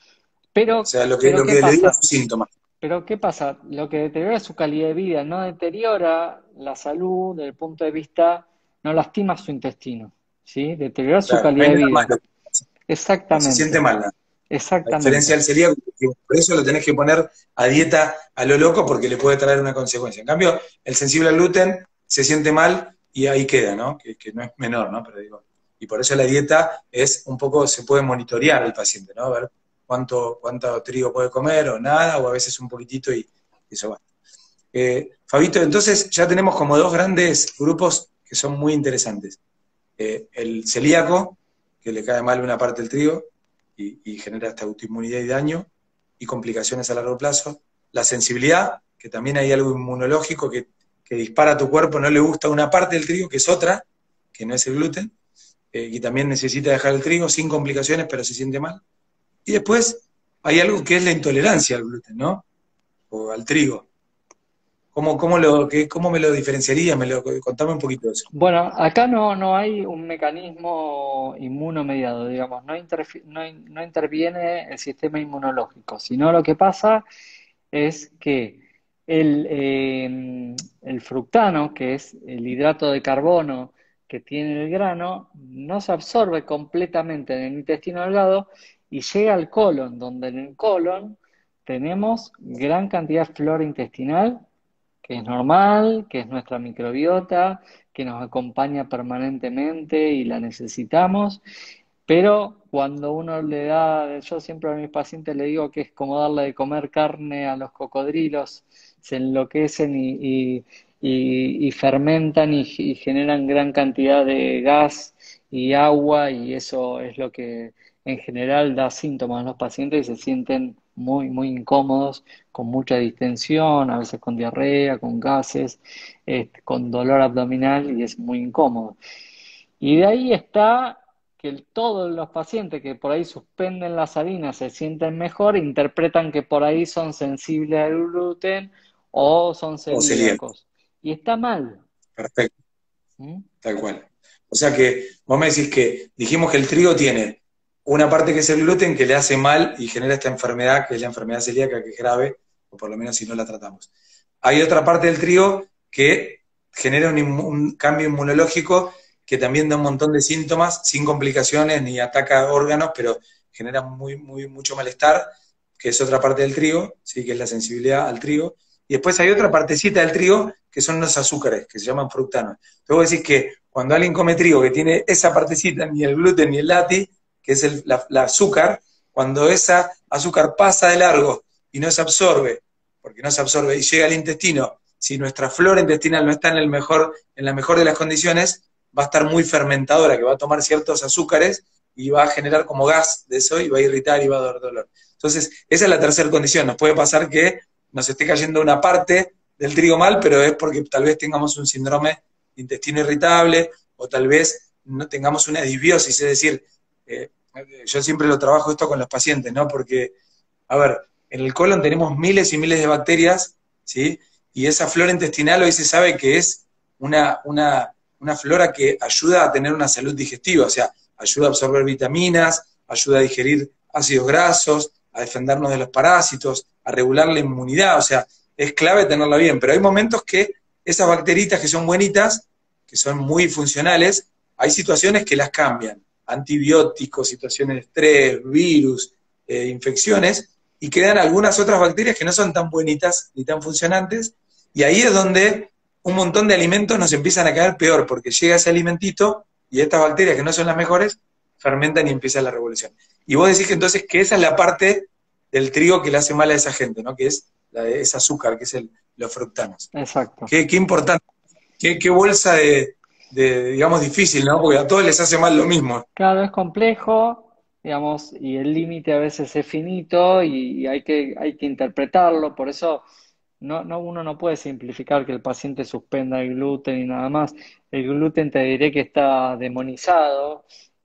O Pero, sea, lo que, pero lo ¿qué que le diga pasa? sus síntomas. Pero ¿qué pasa? Lo que deteriora su calidad de vida, no deteriora la salud desde el punto de vista, no lastima su intestino, ¿sí? Deteriora su Claro, no calidad hay de nada vida. malo. No se siente Exactamente, mal. La, la diferencia exactamente. del celíaco, por eso lo tenés que poner a dieta a lo loco porque le puede traer una consecuencia. En cambio, el sensible al gluten se siente mal y ahí queda, ¿no? Que, que no es menor, ¿no? Pero digo, y por eso la dieta es un poco, se puede monitorear al paciente, ¿no? A ver cuánto, cuánto trigo puede comer o nada, o a veces un poquitito y eso va. Eh, Fabito, entonces ya tenemos como dos grandes grupos que son muy interesantes. Eh, el celíaco, que le cae mal una parte del trigo y, y genera hasta autoinmunidad y daño y complicaciones a largo plazo. La sensibilidad, que también hay algo inmunológico que, que dispara a tu cuerpo, no le gusta una parte del trigo, que es otra, que no es el gluten, eh, y también necesita dejar el trigo sin complicaciones, pero se siente mal. Y después hay algo que es la intolerancia al gluten, ¿no? O al trigo. ¿Cómo, cómo, lo, qué, cómo me lo diferenciaría? Me lo, contame un poquito de eso. Bueno, acá no, no hay un mecanismo inmunomediado, digamos, no, interfi- no, in- no interviene el sistema inmunológico, sino lo que pasa es que el, eh, el fructano, que es el hidrato de carbono que tiene el grano, no se absorbe completamente en el intestino delgado y llega al colon, donde en el colon tenemos gran cantidad de flora intestinal, que es normal, que es nuestra microbiota, que nos acompaña permanentemente y la necesitamos, pero cuando uno le da, yo siempre a mis pacientes le digo que es como darle de comer carne a los cocodrilos, se enloquecen y, y- y- y fermentan y, y generan gran cantidad de gas y agua, y eso es lo que en general da síntomas a los pacientes y se sienten muy, muy incómodos, con mucha distensión, a veces con diarrea, con gases, este, con dolor abdominal, y es muy incómodo. Y de ahí está que el- todos los pacientes que por ahí suspenden las harinas se sienten mejor, interpretan que por ahí son sensibles al gluten o son O celíaco. celíacos. Y está mal. Perfecto. ¿Mm? Tal cual. O sea que vos me decís que dijimos que el trigo tiene una parte que es el gluten que le hace mal y genera esta enfermedad, que es la enfermedad celíaca, que es grave, o por lo menos si no la tratamos. Hay otra parte del trigo que genera un, inmu- un cambio inmunológico que también da un montón de síntomas, sin complicaciones ni ataca órganos, pero genera muy, muy, mucho malestar, que es otra parte del trigo, ¿sí? Que es la sensibilidad al trigo. y después hay otra partecita del trigo que son los azúcares, que se llaman fructanos. Entonces vos decís que cuando alguien come trigo que tiene esa partecita, ni el gluten ni el lati, que es el la, la azúcar, cuando esa azúcar pasa de largo y no se absorbe, porque no se absorbe y llega al intestino, si nuestra flora intestinal no está en, el mejor, en la mejor de las condiciones, va a estar muy fermentadora, que va a tomar ciertos azúcares y va a generar como gas de eso y va a irritar y va a dar dolor. Entonces, esa es la tercera condición. Nos puede pasar que nos esté cayendo una parte del trigo mal, pero es porque tal vez tengamos un síndrome de intestino irritable o tal vez no tengamos una disbiosis, es decir, eh, yo siempre lo trabajo esto con los pacientes, ¿no? Porque, a ver, en el colon tenemos miles y miles de bacterias, ¿sí? Y esa flora intestinal hoy se sabe que es una, una, una flora que ayuda a tener una salud digestiva, o sea, ayuda a absorber vitaminas, ayuda a digerir ácidos grasos, a defendernos de los parásitos, a regular la inmunidad, o sea, es clave tenerla bien, pero hay momentos que esas bacteritas que son buenitas, que son muy funcionales, hay situaciones que las cambian, antibióticos, situaciones de estrés, virus, eh, infecciones, y quedan algunas otras bacterias que no son tan buenitas ni tan funcionantes, y ahí es donde un montón de alimentos nos empiezan a caer peor, porque llega ese alimentito, y estas bacterias que no son las mejores, fermentan y empieza la revolución. Y vos decís que entonces que esa es la parte del trigo que le hace mal a esa gente, ¿no? Que es la de ese azúcar, que es el, los fructanos. Exacto. Qué, qué importante, qué, qué bolsa de, de, digamos, difícil, ¿no? Porque a todos les hace mal lo mismo. Claro, es complejo, digamos, y el límite a veces es finito y, y hay que, hay que interpretarlo, por eso no, no, uno no puede simplificar que el paciente suspenda el gluten y nada más. El gluten te diré que está demonizado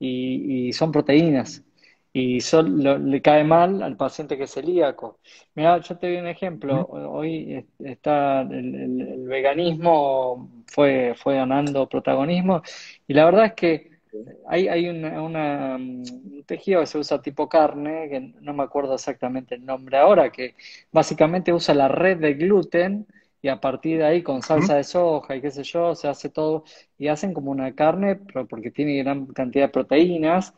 y, y son proteínas. Y sol- lo- le cae mal al paciente que es celíaco. Mira, yo te doy un ejemplo. Hoy es- está el, el- el veganismo fue, fue ganando protagonismo y la verdad es que hay, hay una, una, mm, un tejido que se usa tipo carne, que no me acuerdo exactamente el nombre ahora, que básicamente usa la red de gluten y a partir de ahí con ¿Mm? salsa de soja y qué sé yo, se hace todo y hacen como una carne, pero porque tiene gran cantidad de proteínas.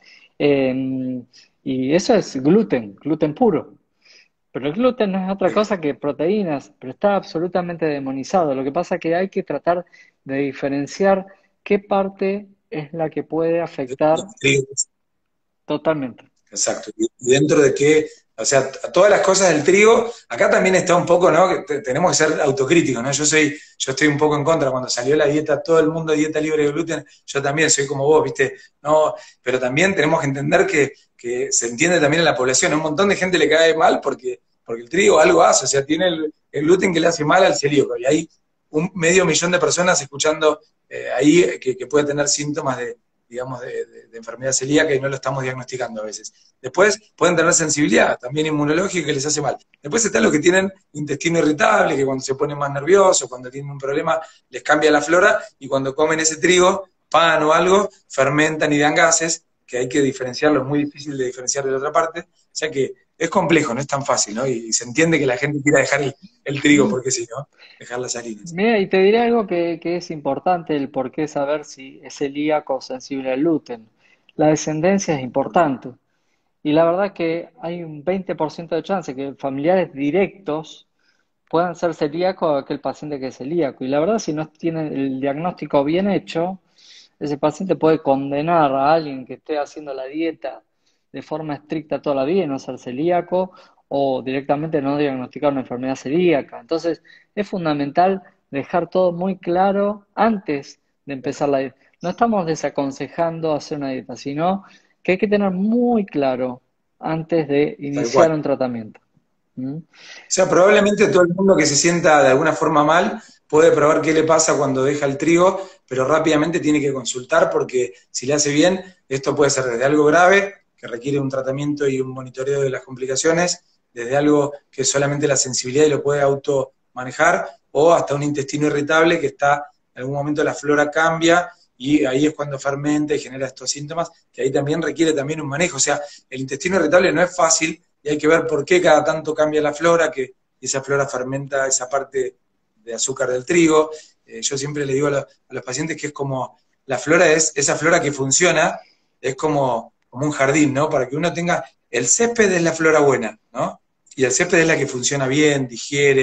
eh, y eso es gluten, gluten puro. Pero el gluten no es otra Sí. cosa que proteínas, pero está absolutamente demonizado. Lo que pasa es que hay que tratar de diferenciar qué parte es la que puede afectar Sí, totalmente. exacto. Y dentro de qué, o sea, todas las cosas del trigo, acá también está un poco, ¿no? Que te- tenemos que ser autocríticos, ¿no? Yo soy, yo estoy un poco en contra cuando salió la dieta, todo el mundo dieta libre de gluten, yo también soy como vos, ¿viste? No, pero también tenemos que entender que, que se entiende también en la población, a un montón de gente le cae mal porque, porque el trigo algo hace, o sea, tiene el, el gluten que le hace mal al celíaco, y hay un medio millón de personas escuchando eh, ahí que, que puede tener síntomas de, digamos, de, de, de enfermedad celíaca y no lo estamos diagnosticando a veces. Después pueden tener sensibilidad, también inmunológica, que les hace mal. Después están los que tienen intestino irritable, que cuando se ponen más nerviosos, cuando tienen un problema, les cambia la flora, y cuando comen ese trigo, pan o algo, fermentan y dan gases, que hay que diferenciarlo, es muy difícil de diferenciar de la otra parte. O sea que es complejo, no es tan fácil, ¿no? Y, y se entiende que la gente quiera dejar el, el trigo, porque sí, ¿no? Dejar las harinas. Mira, y te diré algo que, que es importante, el por qué saber si es celíaco o sensible al gluten. La descendencia es importante. Y la verdad que hay un veinte por ciento de chance que familiares directos puedan ser celíacos a aquel paciente que es celíaco. Y la verdad, si no tiene el diagnóstico bien hecho, ese paciente puede condenar a alguien que esté haciendo la dieta de forma estricta toda la vida y no ser celíaco, o directamente no diagnosticar una enfermedad celíaca. Entonces, es fundamental dejar todo muy claro antes de empezar la dieta. No estamos desaconsejando hacer una dieta, sino que hay que tener muy claro antes de Tal cual. iniciar un tratamiento. ¿Mm? O sea, probablemente todo el mundo que se sienta de alguna forma mal puede probar qué le pasa cuando deja el trigo, pero rápidamente tiene que consultar porque si le hace bien, esto puede ser desde algo grave, que requiere un tratamiento y un monitoreo de las complicaciones, desde algo que solamente la sensibilidad y lo puede auto manejar, o hasta un intestino irritable que está, en algún momento la flora cambia y ahí es cuando fermenta y genera estos síntomas, que ahí también requiere también un manejo. O sea, el intestino irritable no es fácil y hay que ver por qué cada tanto cambia la flora, que esa flora fermenta esa parte de azúcar del trigo. Eh, yo siempre le digo a, lo, a, los pacientes que es como, la flora es, esa flora que funciona, es como, como un jardín, ¿no? Para que uno tenga, el césped es la flora buena, ¿no? Y el césped es la que funciona bien, digiere,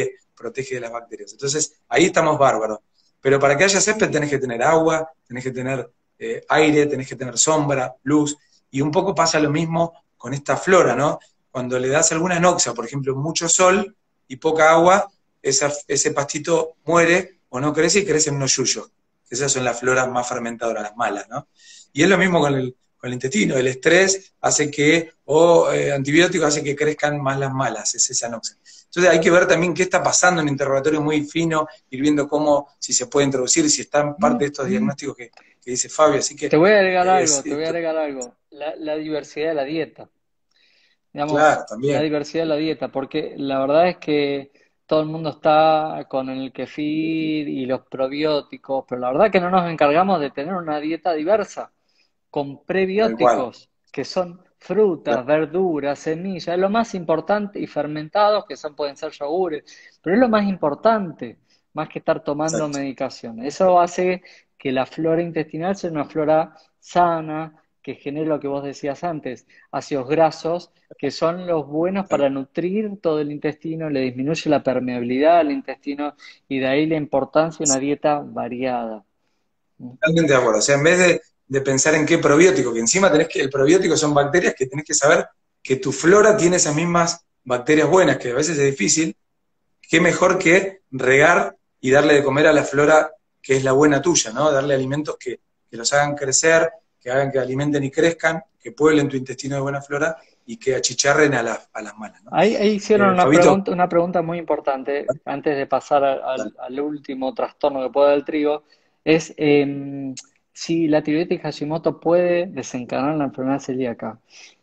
protege de las bacterias. Entonces, ahí estamos bárbaros. Pero para que haya césped tenés que tener agua, tenés que tener eh, aire, tenés que tener sombra, luz, y un poco pasa lo mismo con esta flora, ¿no? Cuando le das alguna anoxia, por ejemplo, mucho sol y poca agua, esa, ese pastito muere o no crece y crecen unos yuyos. Esas son las floras más fermentadoras, las malas, ¿no? Y es lo mismo con el, con el intestino. El estrés hace que, o eh, antibióticos hace que crezcan más las malas, es esa anoxia. Entonces hay que ver también qué está pasando en un interrogatorio muy fino, ir viendo cómo, si se puede introducir, si está en parte de estos diagnósticos que, que dice Fabio. Así que Te voy a agregar es, algo, te voy a agregar algo. La, la diversidad de la dieta. Digamos, claro, la también. diversidad de la dieta, porque la verdad es que todo el mundo está con el kefir y los probióticos, pero la verdad que no nos encargamos de tener una dieta diversa, con Tal cual. prebióticos, que son frutas, Claro, verduras, semillas, es lo más importante, y fermentados, que son, pueden ser yogures, pero es lo más importante, más que estar tomando exacto. medicación. Eso hace que la flora intestinal sea una flora sana, que genere lo que vos decías antes, ácidos grasos, que son los buenos Tal- para nutrir todo el intestino, le disminuye la permeabilidad al intestino, y de ahí la importancia de una dieta variada. Totalmente de acuerdo. O sea, en vez de, de pensar en qué probiótico, que encima tenés que, el probiótico son bacterias que tenés que saber que tu flora tiene esas mismas bacterias buenas, que a veces es difícil, qué mejor que regar y darle de comer a la flora que es la buena tuya, ¿no? Darle alimentos que, que los hagan crecer, que hagan que alimenten y crezcan, que pueblen tu intestino de buena flora y que achicharren a, la- a las malas, ¿no? Ahí, ahí hicieron Eh, una Fabito, pregunta, una pregunta muy importante antes de pasar a- al, al último trastorno que puede dar el trigo, es eh, si la tiroides Hashimoto puede desencadenar la enfermedad celíaca.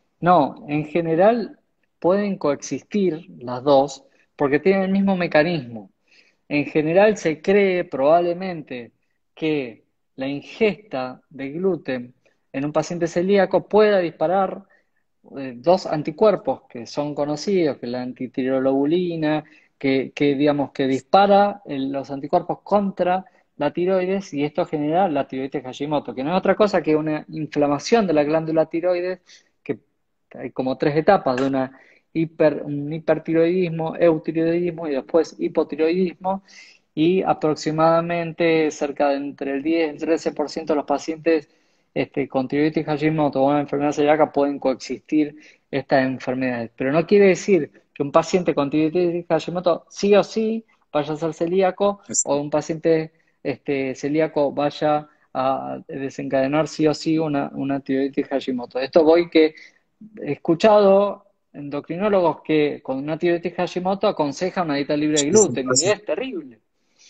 No, en general pueden coexistir las dos porque tienen el mismo mecanismo. En general se cree probablemente que la ingesta de gluten en un paciente celíaco pueda disparar eh, dos anticuerpos que son conocidos, que es la antitiroglobulina, que, que digamos que dispara el- los anticuerpos contra la tiroides, y esto genera la tiroides Hashimoto, que no es otra cosa que una inflamación de la glándula tiroides, que hay como tres etapas de una hiper, un hipertiroidismo, eutiroidismo y después hipotiroidismo, y aproximadamente cerca de entre el diez y el trece por ciento de los pacientes este, con tiroides Hashimoto o una enfermedad celíaca pueden coexistir estas enfermedades. Pero no quiere decir que un paciente con tiroides Hashimoto sí o sí vaya a ser celíaco, o un paciente este, celíaco vaya a desencadenar sí o sí una, una tiroides Hashimoto. Esto voy que he escuchado endocrinólogos que con una tiroides Hashimoto aconsejan una dieta libre de sí, sí, gluten, y es terrible.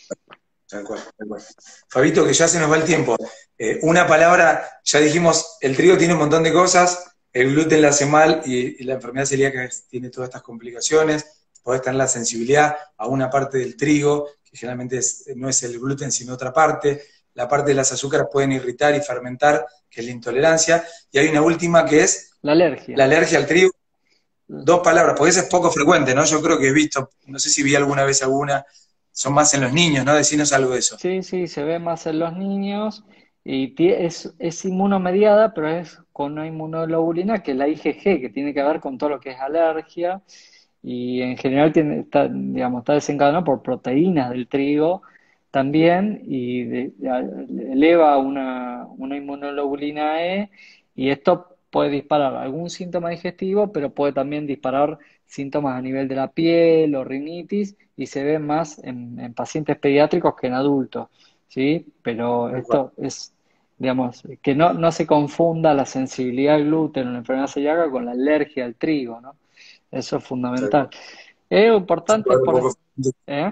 tal cual, tal cual. Fabito, que ya se nos va el tiempo. Eh, una palabra, ya dijimos, el trigo tiene un montón de cosas, el gluten la hace mal y, y la enfermedad celíaca es- tiene todas estas complicaciones. Podés tener la sensibilidad a una parte del trigo, que generalmente es- no es el gluten, sino otra parte. La parte de las azúcares pueden irritar y fermentar, que es la intolerancia. Y hay una última que es La alergia. la alergia al trigo. Dos palabras, porque eso es poco frecuente, ¿no? Yo creo que he visto, no sé si vi alguna vez alguna, son más en los niños, ¿no? Decinos algo de eso. Sí, sí, se ve más en los niños, y tie- es, es inmunomediada, pero es con una inmunoglobulina que es la I G G, que tiene que ver con todo lo que es alergia, y en general tiene, está, digamos, está desencadenado por proteínas del trigo también, y de- de- eleva una, una inmunoglobulina E, y esto puede disparar algún síntoma digestivo, pero puede también disparar síntomas a nivel de la piel o rinitis, y se ve más en, en pacientes pediátricos que en adultos, ¿sí? Pero Tal cual. esto es, digamos, que no, no se confunda la sensibilidad al gluten en la enfermedad celíaca con la alergia al trigo, ¿no? Eso es Tal fundamental. cual. Es Es importante algo por... poco frecuente. ¿eh?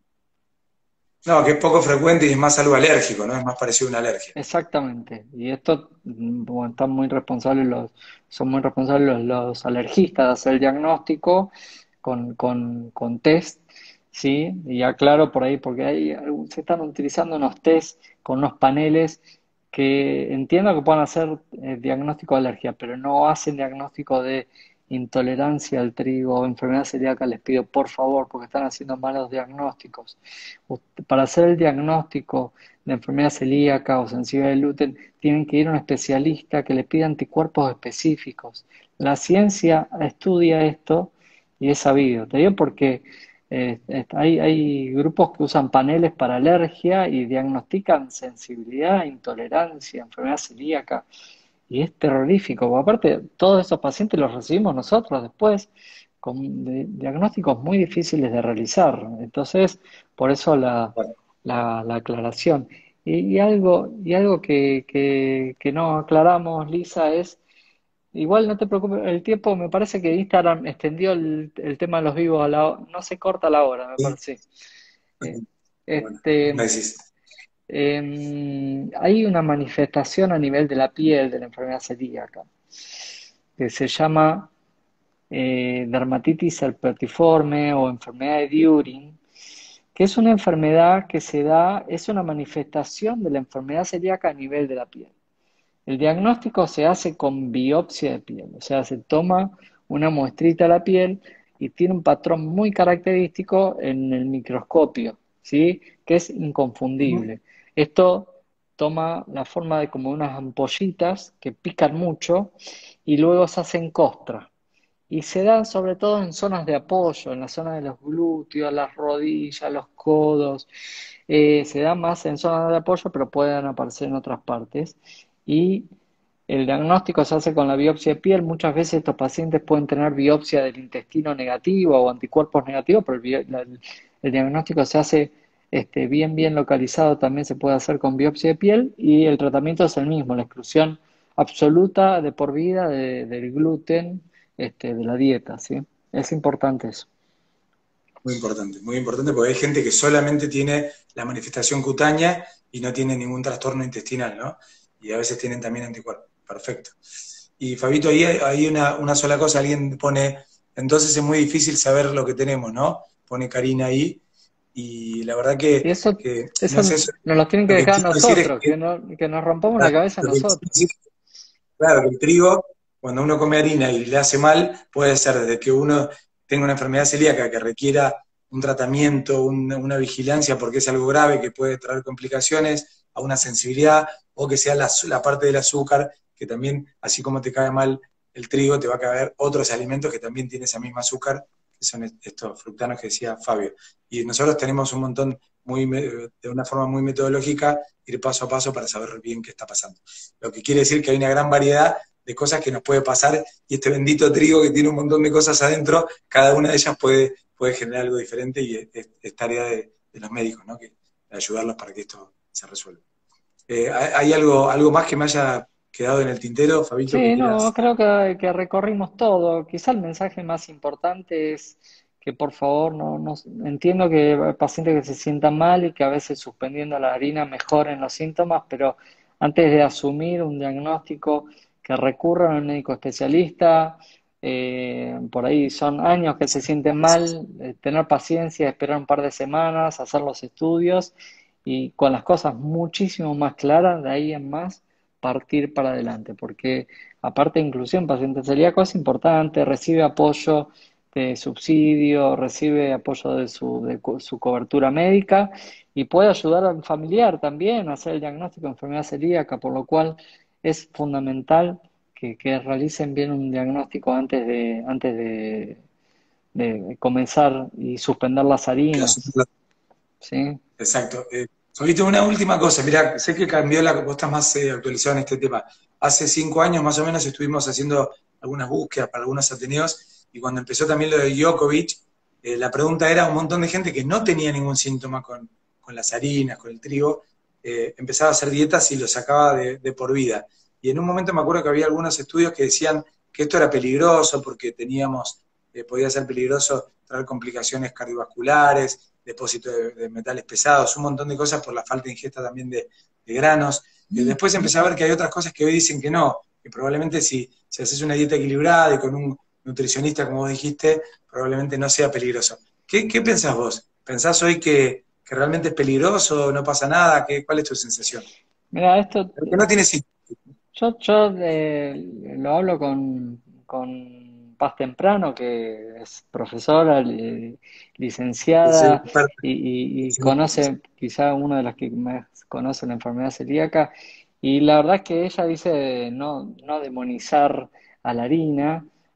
No, que es poco frecuente y es más algo alérgico, ¿no? Es más parecido a una alergia. Exactamente. Y esto, mm, bueno, están muy responsables los, son muy responsables los, los alergistas de hacer el diagnóstico con, con, con test, ¿sí? Y aclaro por ahí, porque hay, algún- se están utilizando unos test con unos paneles que entiendo que pueden hacer eh, diagnóstico de alergia, pero no hacen diagnóstico de intolerancia al trigo o enfermedad celíaca. Les pido por favor, porque están haciendo malos diagnósticos. Ust- Para hacer el diagnóstico de enfermedad celíaca o sensible al gluten, tienen que ir a un especialista que les pida anticuerpos específicos. La ciencia estudia esto y es sabido. Te digo porque Eh, eh, hay, hay grupos que usan paneles para alergia y diagnostican sensibilidad, intolerancia, enfermedad celíaca. Y es terrorífico, porque aparte todos esos pacientes los recibimos nosotros después con de- diagnósticos muy difíciles de realizar. Entonces, por eso la, Bueno, la, la aclaración. Y, y algo, y algo que, que, que no aclaramos, Lisa, es, igual no te preocupes, el tiempo, me parece que Instagram extendió el, el tema de los vivos a la, ho- no se corta la hora, me sí, parece. Eh, bueno, me este, decís. Em, hay una manifestación a nivel de la piel de la enfermedad celíaca que se llama eh, dermatitis herpetiforme o enfermedad de During, que es una enfermedad que se da, es una manifestación de la enfermedad celíaca a nivel de la piel. El diagnóstico se hace con biopsia de piel, o sea, se toma una muestrita de la piel y tiene un patrón muy característico en el microscopio, ¿sí? Que es Ujú. inconfundible. Esto toma la forma de como unas ampollitas que pican mucho y luego se hacen costras. Y se dan sobre todo en zonas de apoyo, en la zona de los glúteos, las rodillas, los codos. Eh, se da más en zonas de apoyo, pero pueden aparecer en otras partes. Y el diagnóstico se hace con la biopsia de piel. Muchas veces estos pacientes pueden tener biopsia del intestino negativa o anticuerpos negativos, pero el, bi- la- el- el diagnóstico se hace este, bien, bien localizado. También se puede hacer con biopsia de piel y el tratamiento es el mismo, la exclusión absoluta de por vida de- del gluten este, de la dieta, ¿sí? Es importante eso. Muy importante, muy importante porque hay gente que solamente tiene la manifestación cutánea y no tiene ningún trastorno intestinal, ¿no? Y a veces tienen también anticuerpos. Perfecto. Y Fabito, ahí hay, hay una, una sola cosa, alguien pone, entonces es muy difícil saber lo que tenemos, ¿no? Pone Karina ahí, y la verdad Y que, eso, que no eso sé, eso- nos lo tienen que lo que dejar a quiero decir es nosotros, que, que, no, que nos rompamos la claro, cabeza a lo que quiero nosotros. decir claro, que el trigo, cuando uno come harina y le hace mal, puede ser desde que uno tenga una enfermedad celíaca que requiera un tratamiento, un- una vigilancia porque es algo grave que puede traer complicaciones, a una sensibilidad, o que sea la, azu- la parte del azúcar, que también, así como te cae mal el trigo, te va a caer otros alimentos que también tienen esa misma azúcar, que son est- estos fructanos que decía Fabio. Y nosotros tenemos un montón, muy, me- de una forma muy metodológica, ir paso a paso para saber bien qué está pasando. Lo que quiere decir que hay una gran variedad de cosas que nos puede pasar y este bendito trigo que tiene un montón de cosas adentro, cada una de ellas puede, puede generar algo diferente y es, es- es tarea de, de los médicos, ¿no? Que, de ayudarlos para que esto se resuelva. Eh, ¿hay hay algo, algo más que me haya quedado en el tintero, Fabito, que Sí, no, quieras? creo que, que recorrimos todo. Quizá el mensaje más importante es que por favor no, no entiendo que hay pacientes que se sientan mal y que a veces suspendiendo la harina mejoren los síntomas, pero antes de asumir un diagnóstico que recurran a un médico especialista, eh, por ahí son años que se sienten mal, eh, tener paciencia, esperar un par de semanas, hacer los estudios y con las cosas muchísimo más claras, de ahí en más, partir para adelante, porque aparte de inclusión, paciente celíaco es importante, recibe apoyo de subsidio, recibe apoyo de su, de co- su cobertura médica y puede ayudar al familiar también a hacer el diagnóstico de enfermedad celíaca, por lo cual es fundamental que, que realicen bien un diagnóstico antes de, antes de, de comenzar y suspender las harinas, ¿sí? Exacto. Eh, Fabito, una última cosa. Mira, sé que cambió la, vos estás más eh, actualizado en este tema. Hace cinco años más o menos estuvimos haciendo algunas búsquedas para algunos ateneos y cuando empezó también lo de Djokovic, eh, la pregunta era un montón de gente que no tenía ningún síntoma con, con las harinas, con el trigo, eh, empezaba a hacer dietas y lo sacaba de, de por vida. Y en un momento me acuerdo que había algunos estudios que decían que esto era peligroso porque teníamos, eh, podía ser peligroso traer complicaciones cardiovasculares, depósito de, de, metales pesados, un montón de cosas por la falta de ingesta también de, de granos. Y después empecé a ver que hay otras cosas que hoy dicen que no, que probablemente si, si haces una dieta equilibrada y con un nutricionista, como vos dijiste, probablemente no sea peligroso. ¿Qué, qué pensás vos? ¿Pensás hoy que, que realmente es peligroso, no pasa nada? ¿Qué, ¿Cuál es tu sensación? Mira, esto Porque no tiene sentido. Yo, yo eh, lo hablo con, con Paz Temprano, que es profesora, li- licenciada y, y- y conoce, quizá una de las que más conoce la enfermedad celíaca. Y la verdad es que ella dice no, no demonizar a la harina,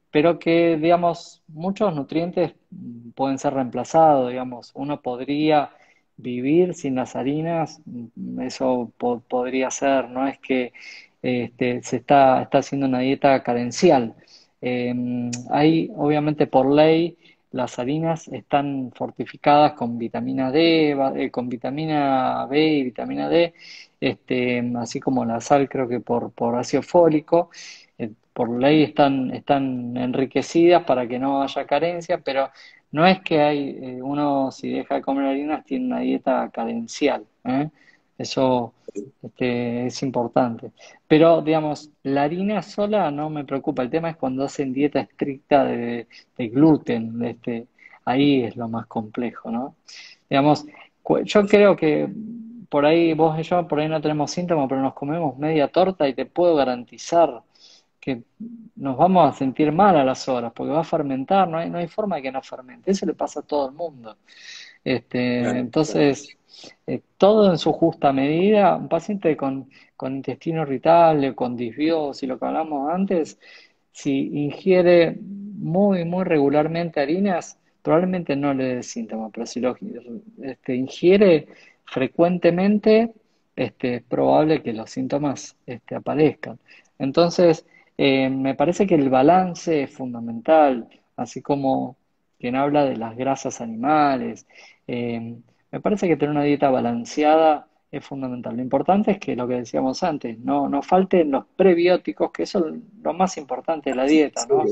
pero que, digamos, muchos nutrientes pueden ser reemplazados, digamos, uno podría vivir sin las harinas, eso po- podría ser, no es que este, se está, está haciendo una dieta carencial. Eh, Hay, obviamente, por ley, las harinas están fortificadas con vitamina D, va- eh, con vitamina B y vitamina D, este, así como la sal, creo que por, por ácido fólico. Eh, por ley están, están enriquecidas para que no haya carencia, pero no es que hay, eh, uno si deja de comer harinas tiene una dieta carencial, ¿eh? Eso este, es importante. Pero, digamos, la harina sola no me preocupa. El tema es cuando hacen dieta estricta de, de gluten. Este, ahí es lo más complejo, ¿no? Digamos, cu- yo creo que por ahí vos y yo, por ahí no tenemos síntomas, pero nos comemos media torta y te puedo garantizar que nos vamos a sentir mal a las horas, porque va a fermentar, no hay, no hay forma de que no fermente. Eso le pasa a todo el mundo. Este, Claro. entonces, eh, todo en su justa medida. Un paciente con, con intestino irritable, con disbiosis, lo que hablamos antes, si ingiere muy, muy regularmente harinas, probablemente no le dé síntomas, pero si lo este, ingiere frecuentemente, este, es probable que los síntomas este, aparezcan. Entonces, eh, me parece que el balance es fundamental, así como quien habla de las grasas animales. eh, Me parece que tener una dieta balanceada es fundamental. Lo importante es que lo que decíamos antes, no, no falten los prebióticos, que eso es lo más importante de la dieta, ¿no? Sí.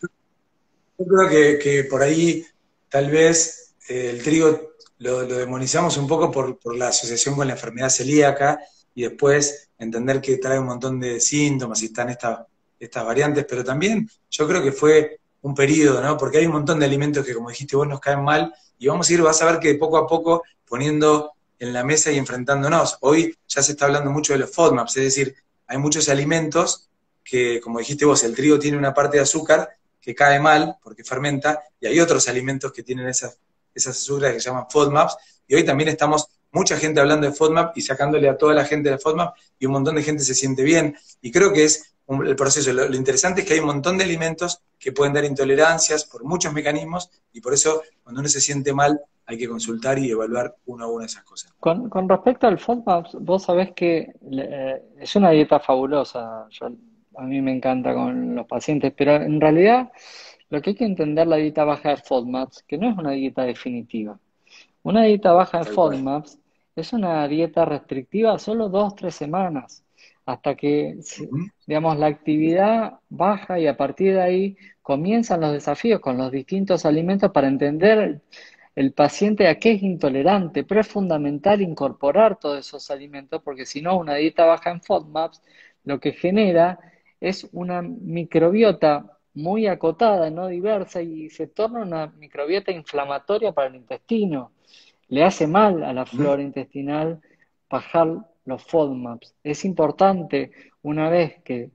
Yo creo que, que por ahí tal vez eh, el trigo lo, lo demonizamos un poco por, por la asociación con la enfermedad celíaca y después entender que trae un montón de síntomas y están esta- estas variantes, pero también yo creo que fue un periodo, ¿no? Porque hay un montón de alimentos que, como dijiste vos, nos caen mal y vamos a ir, vas a ver que poco a poco poniendo en la mesa y enfrentándonos. Hoy ya se está hablando mucho de los FODMAPs, es decir, hay muchos alimentos que, como dijiste vos, el trigo tiene una parte de azúcar que cae mal porque fermenta, y hay otros alimentos que tienen esas, esas azúcares que se llaman FODMAPs, y hoy también estamos mucha gente hablando de FODMAP y sacándole a toda la gente de FODMAP, y un montón de gente se siente bien, y creo que es un, el proceso. Lo, lo interesante es que hay un montón de alimentos que pueden dar intolerancias por muchos mecanismos, y por eso cuando uno se siente mal hay que consultar y evaluar uno a uno de esas cosas. Con, con respecto al FODMAP, vos sabés que eh, es una dieta fabulosa. Yo, a mí me encanta con los pacientes, pero en realidad lo que hay que entender la dieta baja de FODMAPs, que no es una dieta definitiva. Una dieta baja de Tal cual. FODMAPs es una dieta restrictiva solo dos, tres semanas, hasta que, se- Ujú. digamos, la actividad baja y a partir de ahí comienzan los desafíos con los distintos alimentos para entender el paciente a qué es intolerante, pero es fundamental incorporar todos esos alimentos porque si no, una dieta baja en FODMAPs lo que genera es una microbiota muy acotada, no diversa, y se torna una microbiota inflamatoria para el intestino. Le hace mal a la Ujú. flora intestinal bajar los FODMAPs. Es importante, una vez que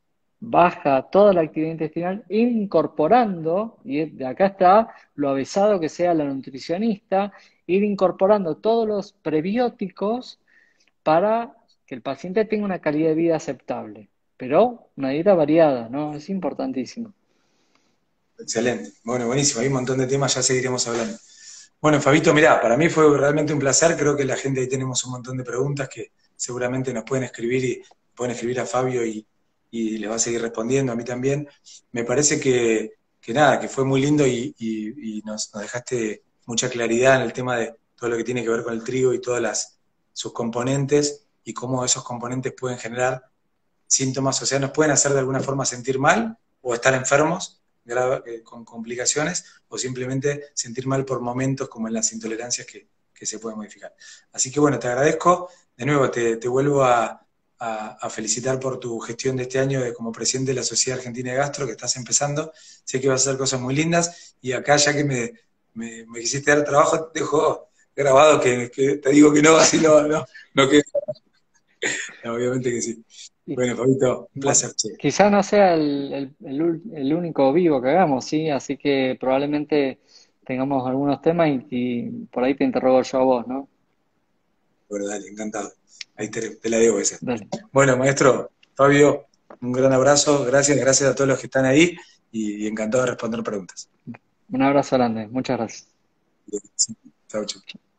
baja toda la actividad intestinal, incorporando, y de acá está lo avisado que sea la nutricionista, ir incorporando todos los prebióticos para que el paciente tenga una calidad de vida aceptable. Pero una dieta variada, ¿no? Es importantísimo. Excelente. Bueno, buenísimo. Hay un montón de temas, ya seguiremos hablando. Bueno, Fabito, mirá, para mí fue realmente un placer. Creo que la gente ahí tenemos un montón de preguntas que seguramente nos pueden escribir y pueden escribir a Fabio y, y les va a seguir respondiendo, a mí también. Me parece que, que nada, que fue muy lindo y, y- y nos, nos dejaste mucha claridad en el tema de todo lo que tiene que ver con el trigo y todas las, sus componentes y cómo esos componentes pueden generar síntomas, o sea, nos pueden hacer de alguna forma sentir mal o estar enfermos grave, eh, con complicaciones o simplemente sentir mal por momentos como en las intolerancias que, que se pueden modificar. Así que bueno, te agradezco. De nuevo, te, te vuelvo a, a, a, felicitar por tu gestión de este año de, como presidente de la Sociedad Argentina de Gastro, que estás empezando. Sé que vas a hacer cosas muy lindas y acá ya que me, me, me quisiste dar trabajo, te dejo grabado que, que, te digo que no, así no, no, no que no, obviamente que sí. Y, Bueno, Fabito, un bueno, placer, che. quizá no sea el, el- el ul- el único vivo que hagamos, ¿sí? Así que probablemente tengamos algunos temas y, y por ahí te interrogo yo a vos, ¿no? Bueno, dale, encantado. Ahí te, te la debo esa. Dale. Bueno, maestro, Fabio, un gran abrazo, gracias, gracias a todos los que están ahí y, y encantado de responder preguntas. Un abrazo grande, muchas gracias. Chao, chao.